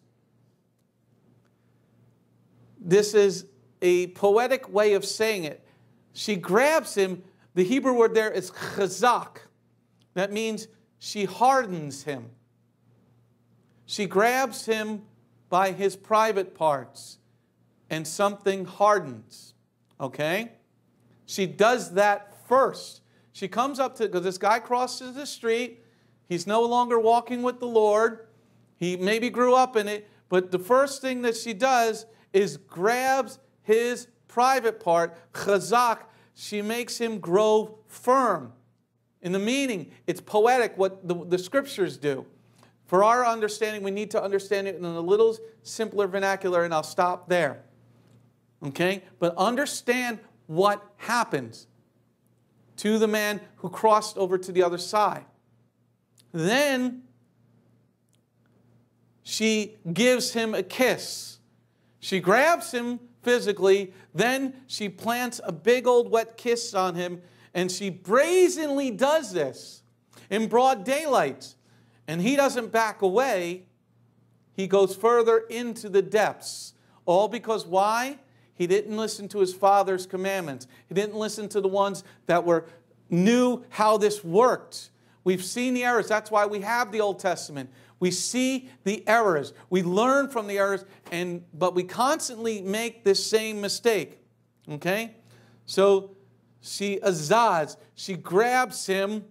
This is a poetic way of saying it. She grabs him. The Hebrew word there is chazak. That means she hardens him. She grabs him by his private parts and something hardens. Okay? She does that first. She comes up to, because this guy crosses the street. He's no longer walking with the Lord. He maybe grew up in it. But the first thing that she does is grabs his private part, chazak. She makes him grow firm. In the meaning, it's poetic what the scriptures do. For our understanding, we need to understand it in a little simpler vernacular, and I'll stop there. Okay? But understand what happens to the man who crossed over to the other side. Then she gives him a kiss. She grabs him physically, then she plants a big old wet kiss on him, and she brazenly does this in broad daylight. And he doesn't back away. He goes further into the depths. All because why? He didn't listen to his father's commandments. He didn't listen to the ones that knew how this worked. We've seen the errors. That's why we have the Old Testament. We see the errors. We learn from the errors, but we constantly make this same mistake. Okay? So she azaz. She grabs him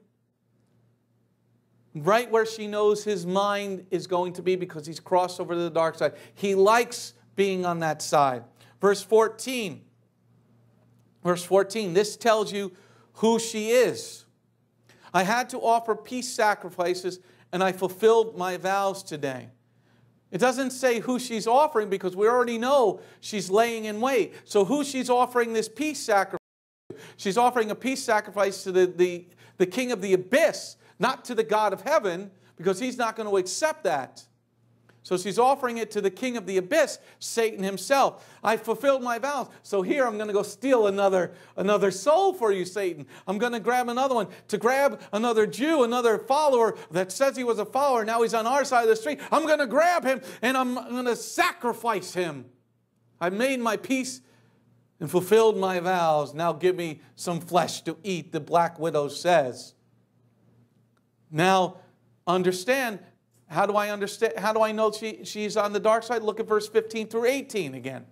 right where she knows his mind is going to be because he's crossed over to the dark side. He likes being on that side. Verse 14. Verse 14. This tells you who she is. I had to offer peace sacrifices, and I fulfilled my vows today. It doesn't say who she's offering because we already know she's laying in wait. So who she's offering this peace sacrifice to? She's offering a peace sacrifice to the king of the abyss, not to the God of heaven, because he's not going to accept that. So she's offering it to the king of the abyss, Satan himself. I fulfilled my vows. So here I'm going to go steal another soul for you, Satan. I'm going to grab another one. To grab another Jew, another follower that says he was a follower. Now he's on our side of the street. I'm going to grab him and I'm going to sacrifice him. I made my peace and fulfilled my vows. Now give me some flesh to eat, the black widow says. Now understand. How do I understand? How do I know she's on the dark side? Look at verse 15 through 18 again.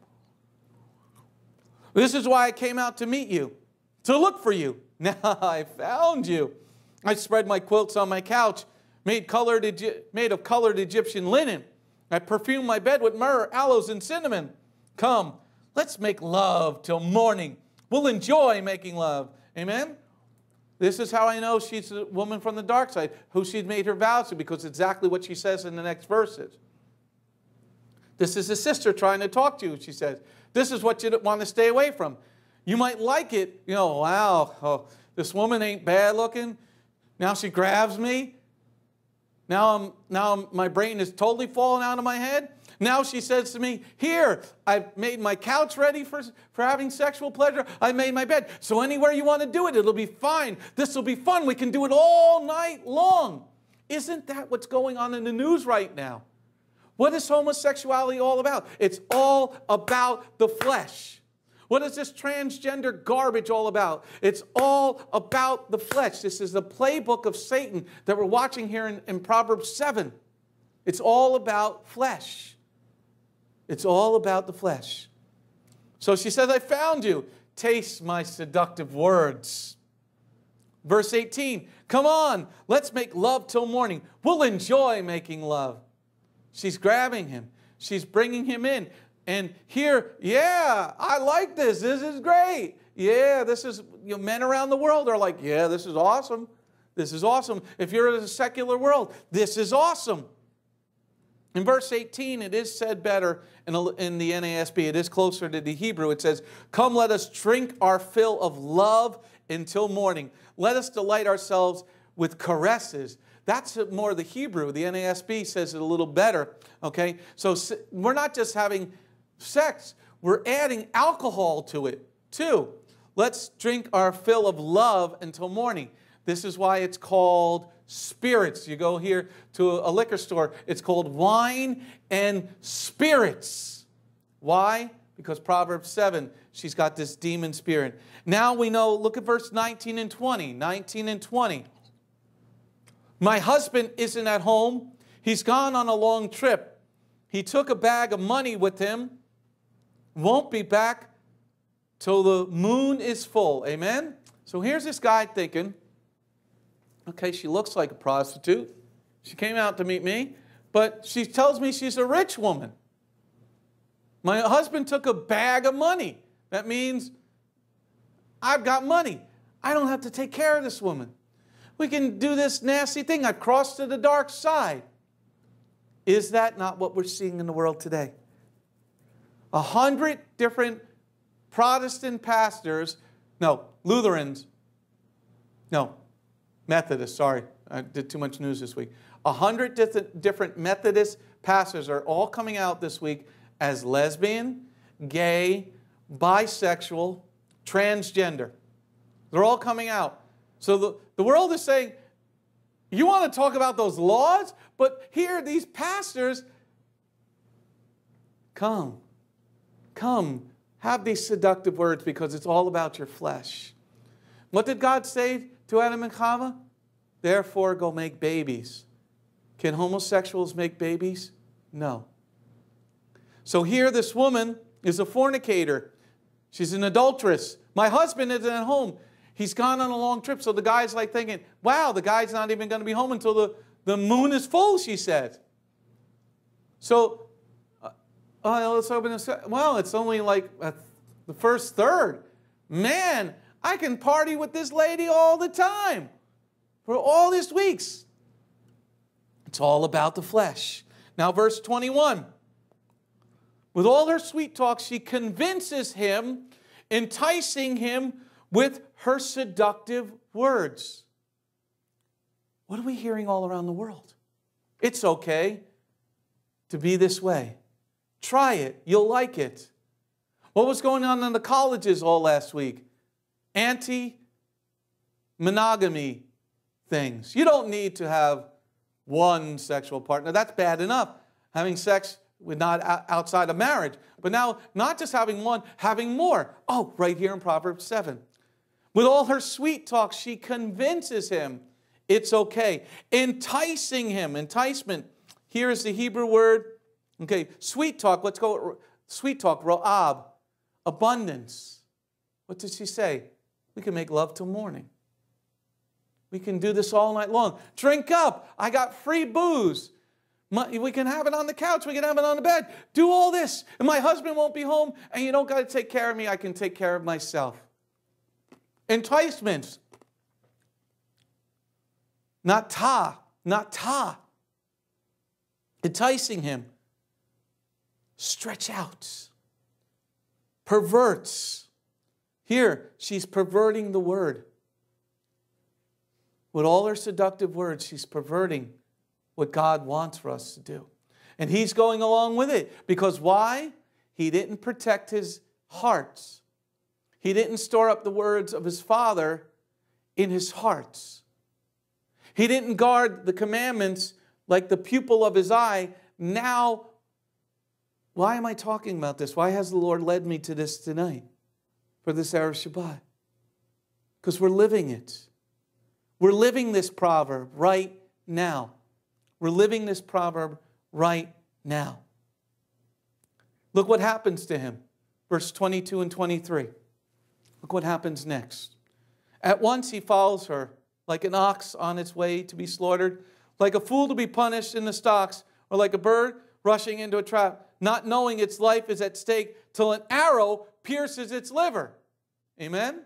This is why I came out to meet you, to look for you. Now I found you. I spread my quilts on my couch, made of colored Egyptian linen. I perfumed my bed with myrrh, aloes, and cinnamon. Come, let's make love till morning. We'll enjoy making love. Amen? This is how I know she's a woman from the dark side, who she'd made her vows to, because it's exactly what she says in the next verses. This is a sister trying to talk to you, she says. This is what you want to stay away from. You might like it. You know, wow, this woman ain't bad looking. Now she grabs me. Now my brain is totally falling out of my head. Now she says to me, here, I've made my couch ready for having sexual pleasure. I made my bed. So anywhere you want to do it, it'll be fine. This will be fun. We can do it all night long. Isn't that what's going on in the news right now? What is homosexuality all about? It's all about the flesh. What is this transgender garbage all about? It's all about the flesh. This is the playbook of Satan that we're watching here in Proverbs 7. It's all about flesh. It's all about the flesh. So she says, I found you. Taste my seductive words. Verse 18, come on, let's make love till morning. We'll enjoy making love. She's grabbing him. She's bringing him in. And here, yeah, I like this. This is great. Yeah, this is, men around the world are like, yeah, this is awesome. This is awesome. If you're in a secular world, this is awesome. In verse 18, it is said better in the NASB. It is closer to the Hebrew. It says, come, let us drink our fill of love until morning. Let us delight ourselves with caresses. That's more the Hebrew. The NASB says it a little better. Okay? So we're not just having sex. We're adding alcohol to it too. Let's drink our fill of love until morning. This is why it's called spirits. You go here to a liquor store, it's called wine and spirits. Why? Because Proverbs 7, she's got this demon spirit. Now we know, look at verse 19 and 20. 19 and 20. My husband isn't at home. He's gone on a long trip. He took a bag of money with him. Won't be back till the moon is full. Amen? So here's this guy thinking, okay, she looks like a prostitute. She came out to meet me, but she tells me she's a rich woman. My husband took a bag of money. That means I've got money. I don't have to take care of this woman. We can do this nasty thing. I've crossed to the dark side. Is that not what we're seeing in the world today? 100 different Protestant pastors, no, Lutherans, no, Methodists, sorry, I did too much news this week. 100 different Methodist pastors are all coming out this week as lesbian, gay, bisexual, transgender. They're all coming out. So the world is saying, you want to talk about those laws? But here, these pastors, come, have these seductive words because it's all about your flesh. What did God say to Adam and Chava? Therefore, go make babies. Can homosexuals make babies? No. So here, this woman is a fornicator. She's an adulteress. My husband isn't at home. He's gone on a long trip. So the guy's like thinking, wow, the guy's not even going to be home until the moon is full, she said. So, let's open this. Well, it's only like the first third. Man, I can party with this lady all the time for all these weeks. It's all about the flesh. Now, verse 21. With all her sweet talk, she convinces him, enticing him with her seductive words. What are we hearing all around the world? It's okay to be this way. Try it. You'll like it. What was going on in the colleges all last week? Anti-monogamy things. You don't need to have one sexual partner. That's bad enough. Having sex with not outside of marriage. But now, not just having one, having more. Oh, right here in Proverbs 7. With all her sweet talk, she convinces him it's okay. Enticing him. Enticement. Here is the Hebrew word. Okay, sweet talk. Let's go. Sweet talk. Ro'ab. Abundance. What did she say? We can make love till morning. We can do this all night long. Drink up. I got free booze. We can have it on the couch. We can have it on the bed. Do all this. And my husband won't be home. And you don't got to take care of me. I can take care of myself. Enticements. Not ta. Enticing him. Stretch out. Perverts. Here, she's perverting the word. With all her seductive words, she's perverting what God wants for us to do. And he's going along with it. Because why? He didn't protect his heart. He didn't store up the words of his Father in his heart. He didn't guard the commandments like the pupil of his eye. Now, why am I talking about this? Why has the Lord led me to this tonight for this Erev Shabbat? Because we're living it. We're living this proverb right now. We're living this proverb right now. Look what happens to him. Verse 22 and 23. Look what happens next. At once he follows her, like an ox on its way to be slaughtered, like a fool to be punished in the stocks, or like a bird rushing into a trap, not knowing its life is at stake, till an arrow pierces its liver. Amen?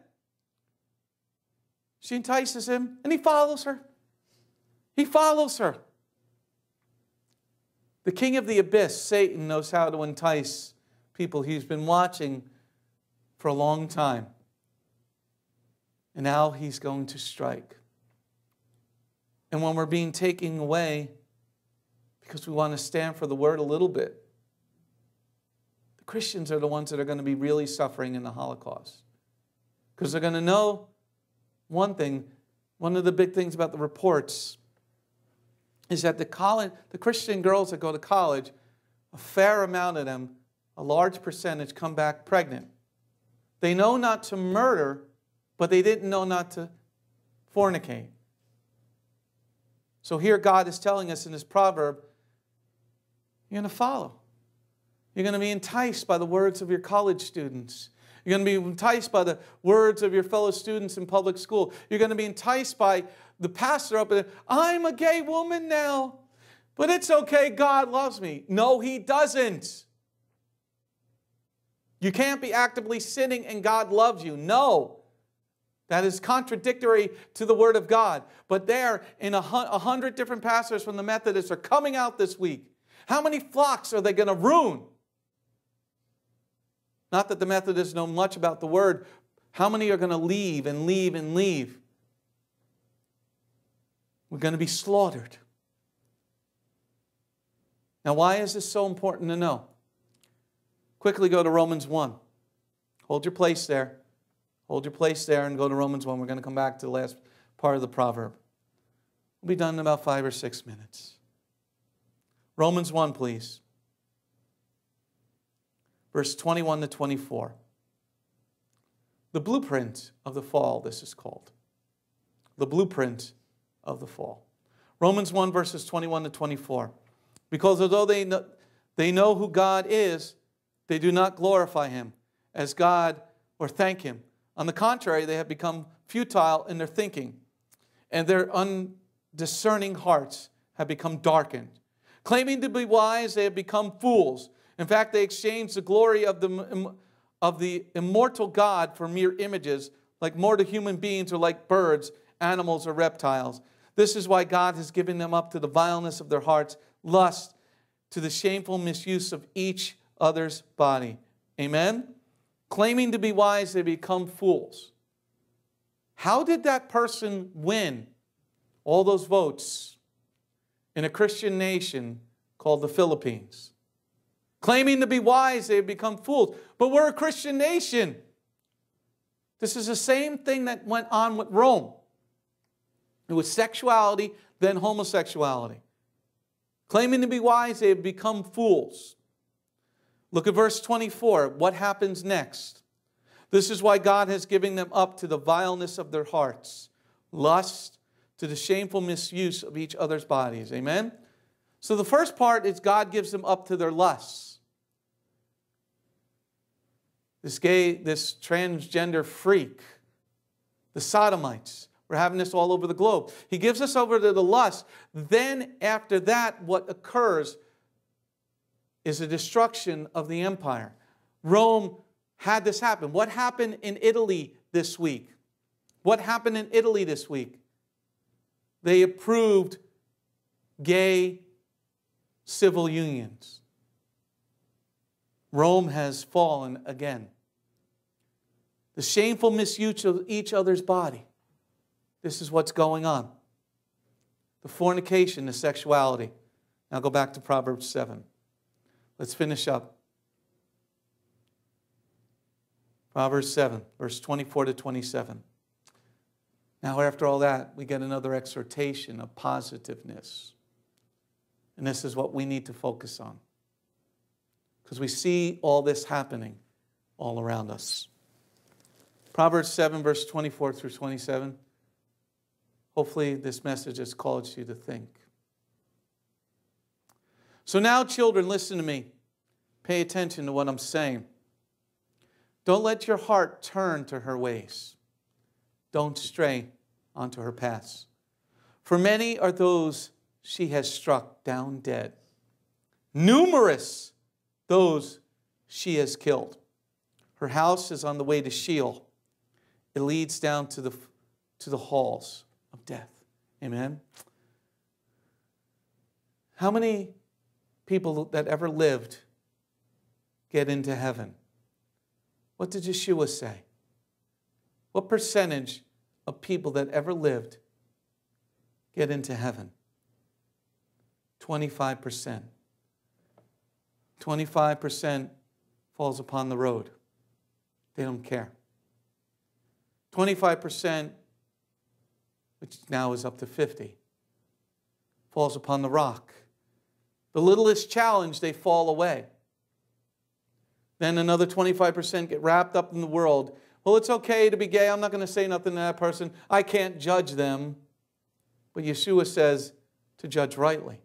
She entices him, and he follows her. He follows her. The king of the abyss, Satan, knows how to entice people he's been watching for a long time. And now he's going to strike. And when we're being taken away because we want to stand for the word a little bit, the Christians are the ones that are going to be really suffering in the Holocaust. Because they're going to know one thing, one of the big things about the reports is that the Christian girls that go to college, a fair amount of them, a large percentage, come back pregnant. They know not to murder, but they didn't know not to fornicate. So here God is telling us in this proverb, you're going to follow. You're going to be enticed by the words of your college students. You're going to be enticed by the words of your fellow students in public school. You're going to be enticed by the pastor up there. I'm a gay woman now, but it's okay, God loves me. No, He doesn't. You can't be actively sinning and God loves you. No. That is contradictory to the Word of God. But there, in 100 different pastors from the Methodists are coming out this week. How many flocks are they going to ruin? Not that the Methodists know much about the Word. How many are going to leave and leave and leave? We're going to be slaughtered. Now, why is this so important to know? Quickly go to Romans 1. Hold your place there. Hold your place there and go to Romans 1. We're going to come back to the last part of the proverb. We'll be done in about 5 or 6 minutes. Romans 1, please. Verse 21 to 24. The blueprint of the fall, this is called. The blueprint of the fall. Romans 1, verses 21 to 24. Because although they know who God is, they do not glorify Him as God or thank Him. On the contrary, they have become futile in their thinking, and their undiscerning hearts have become darkened. Claiming to be wise, they have become fools. In fact, they exchanged the glory of the immortal God for mere images, like mortal human beings or like birds, animals, or reptiles. This is why God has given them up to the vileness of their hearts, lust, to the shameful misuse of each other's body. Amen? Claiming to be wise, they become fools. How did that person win all those votes in a Christian nation called the Philippines? Claiming to be wise, they have become fools. But we're a Christian nation. This is the same thing that went on with Rome. It was sexuality, then homosexuality. Claiming to be wise, they have become fools. Look at verse 24. What happens next? This is why God has given them up to the vileness of their hearts, lust, to the shameful misuse of each other's bodies. Amen? So the first part is God gives them up to their lusts. This transgender freak, the sodomites, we're having this all over the globe. He gives us over to the lust. Then after that, what occurs is the destruction of the empire. Rome had this happen. What happened in Italy this week? What happened in Italy this week? They approved gay civil unions. Rome has fallen again. The shameful misuse of each other's body. This is what's going on. The fornication, the sexuality. Now go back to Proverbs 7. Let's finish up. Proverbs 7, verse 24 to 27. Now, after all that, we get another exhortation of positiveness. And this is what we need to focus on. Because we see all this happening all around us. Proverbs 7, verse 24 through 27. Hopefully this message has caused you to think. So now, children, listen to me. Pay attention to what I'm saying. Don't let your heart turn to her ways. Don't stray onto her paths. For many are those she has struck down dead. Numerous those she has killed. Her house is on the way to Sheol. It leads down to the halls of death. Amen? How many people that ever lived get into heaven? What did Yeshua say? What percentage of people that ever lived get into heaven? 25%. 25% falls upon the road. They don't care. 25%, which now is up to 50, falls upon the rock. The littlest challenge, they fall away. Then another 25% get wrapped up in the world. Well, it's okay to be gay. I'm not going to say nothing to that person. I can't judge them. But Yeshua says, to judge rightly.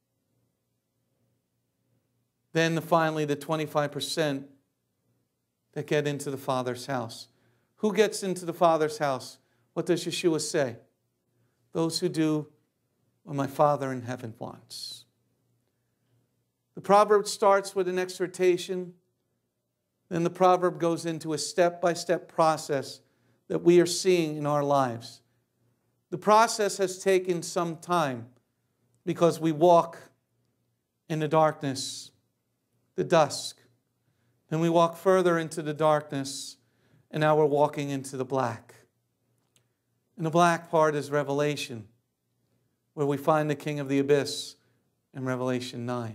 Then finally, the 25% that get into the Father's house. Who gets into the Father's house? What does Yeshua say? Those who do what my Father in heaven wants. The proverb starts with an exhortation. Then the proverb goes into a step-by-step process that we are seeing in our lives. The process has taken some time because we walk in the darkness, the dusk. Then we walk further into the darkness, and now we're walking into the black. And the black part is Revelation, where we find the King of the Abyss in Revelation 9.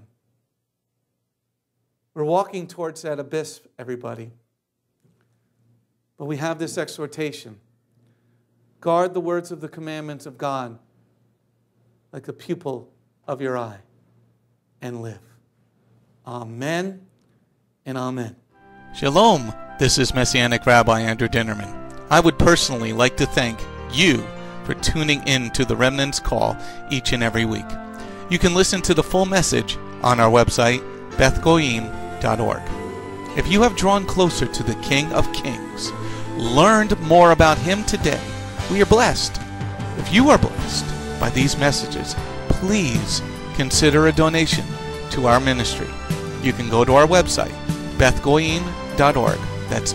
We're walking towards that abyss, everybody. But we have this exhortation. Guard the words of the commandments of God like the pupil of your eye, and live. Amen and amen. Shalom, this is Messianic Rabbi Andrew Dinnerman. I would personally like to thank you for tuning in to the Remnant's Call each and every week. You can listen to the full message on our website, bethgoyim.org. If you have drawn closer to the King of Kings, learned more about Him today, we are blessed. If you are blessed by these messages, please consider a donation to our ministry. You can go to our website, bethgoyim.org. That's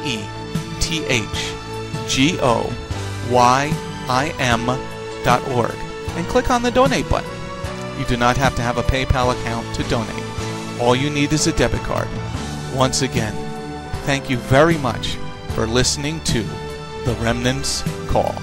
BETHGOYIM.org, and click on the donate button. You do not have to have a PayPal account to donate. All you need is a debit card. Once again, thank you very much for listening to The Remnant's Call.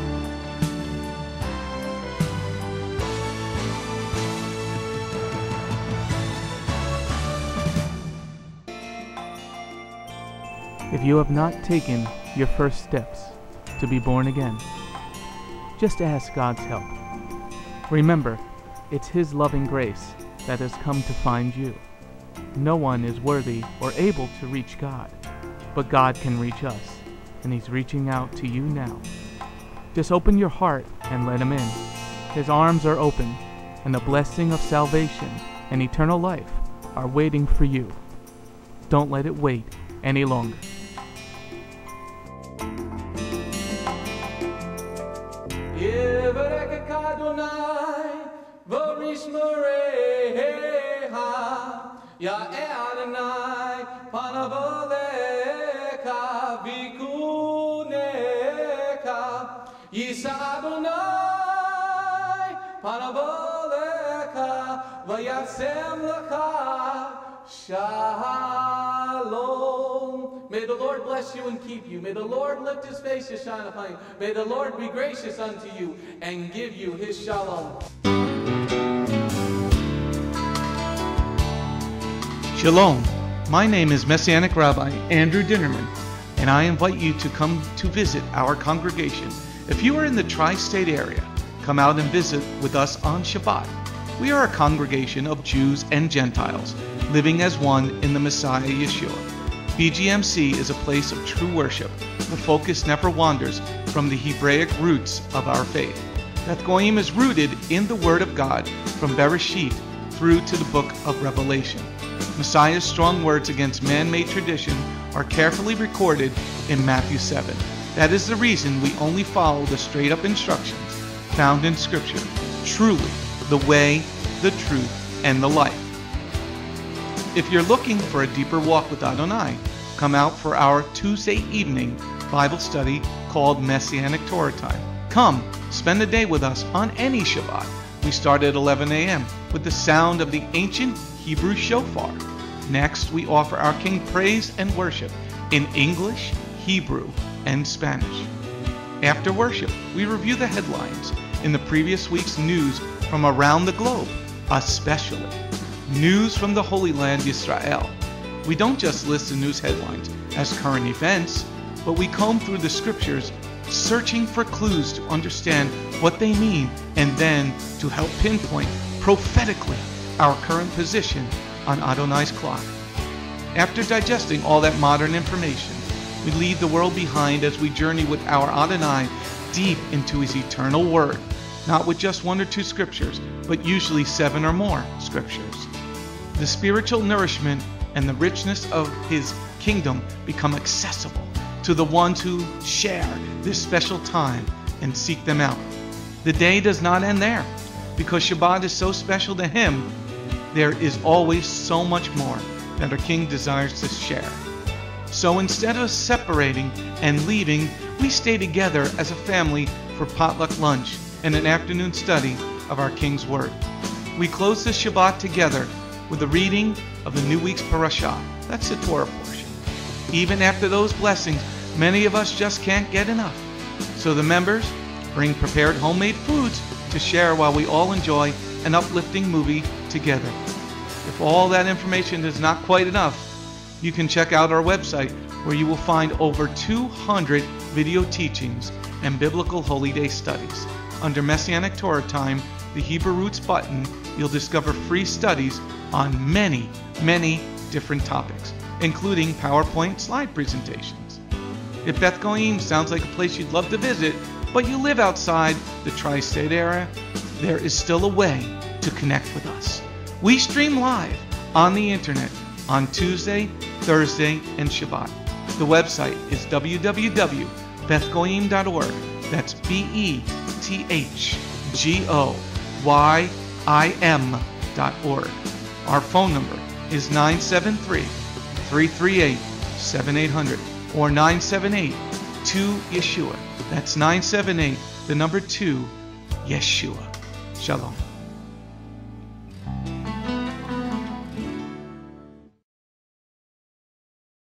If you have not taken your first steps to be born again, just ask God's help. Remember, it's His loving grace that has come to find you. No one is worthy or able to reach God, but God can reach us, and He's reaching out to you now. Just open your heart and let Him in. His arms are open, and the blessing of salvation and eternal life are waiting for you. Don't let it wait any longer. Ya Adonai, panavoleka, vikuneka, Yisa Adonai, panavoleka, vayasem lecha, shalom. May the Lord bless you and keep you. May the Lord lift His face to shine upon you. May the Lord be gracious unto you and give you His shalom. Shalom, my name is Messianic Rabbi Andrew Dinnerman, and I invite you to come to visit our congregation. If you are in the tri-state area, come out and visit with us on Shabbat. We are a congregation of Jews and Gentiles, living as one in the Messiah Yeshua. BGMC is a place of true worship. The focus never wanders from the Hebraic roots of our faith. Beth Goyim is rooted in the Word of God from Bereshit through to the book of Revelation. Messiah's strong words against man-made tradition are carefully recorded in Matthew 7. That is the reason we only follow the straight-up instructions found in Scripture. Truly, the way, the truth, and the life. If you're looking for a deeper walk with Adonai, come out for our Tuesday evening Bible study called Messianic Torah Time. Come, spend the day with us on any Shabbat. We start at 11 a.m. with the sound of the ancient Hebrew shofar. Next, we offer our King praise and worship in English, Hebrew, and Spanish. After worship, we review the headlines in the previous week's news from around the globe, especially news from the Holy Land, Israel. We don't just list the news headlines as current events, but we comb through the scriptures, searching for clues to understand what they mean and then to help pinpoint prophetically our current position on Adonai's clock. After digesting all that modern information, we leave the world behind as we journey with our Adonai deep into His eternal Word. not with just 1 or 2 scriptures, but usually 7 or more scriptures. The spiritual nourishment and the richness of His kingdom become accessible to the ones who share this special time and seek them out. The day does not end there. Because Shabbat is so special to Him, there is always so much more that our King desires to share. So instead of separating and leaving, we stay together as a family for potluck lunch and an afternoon study of our King's Word. We close the Shabbat together with the reading of the new week's parashah. That's the Torah portion. Even after those blessings, many of us just can't get enough. So the members bring prepared homemade foods to share while we all enjoy an uplifting movie together. If all that information is not quite enough, you can check out our website where you will find over 200 video teachings and biblical holy day studies. Under Messianic Torah Time, the Hebrew Roots button, you'll discover free studies on many different topics, including PowerPoint slide presentations. If Beth Goyim sounds like a place you'd love to visit, but you live outside the tri-state area, there is still a way to connect with us. We stream live on the internet on Tuesday, Thursday, and Shabbat. The website is www.bethgoyim.org. That's BETHGOYIM.org. Our phone number is 973-338-7800 or 978-2-YESHUA. That's 978, the number 2, Yeshua. Shalom.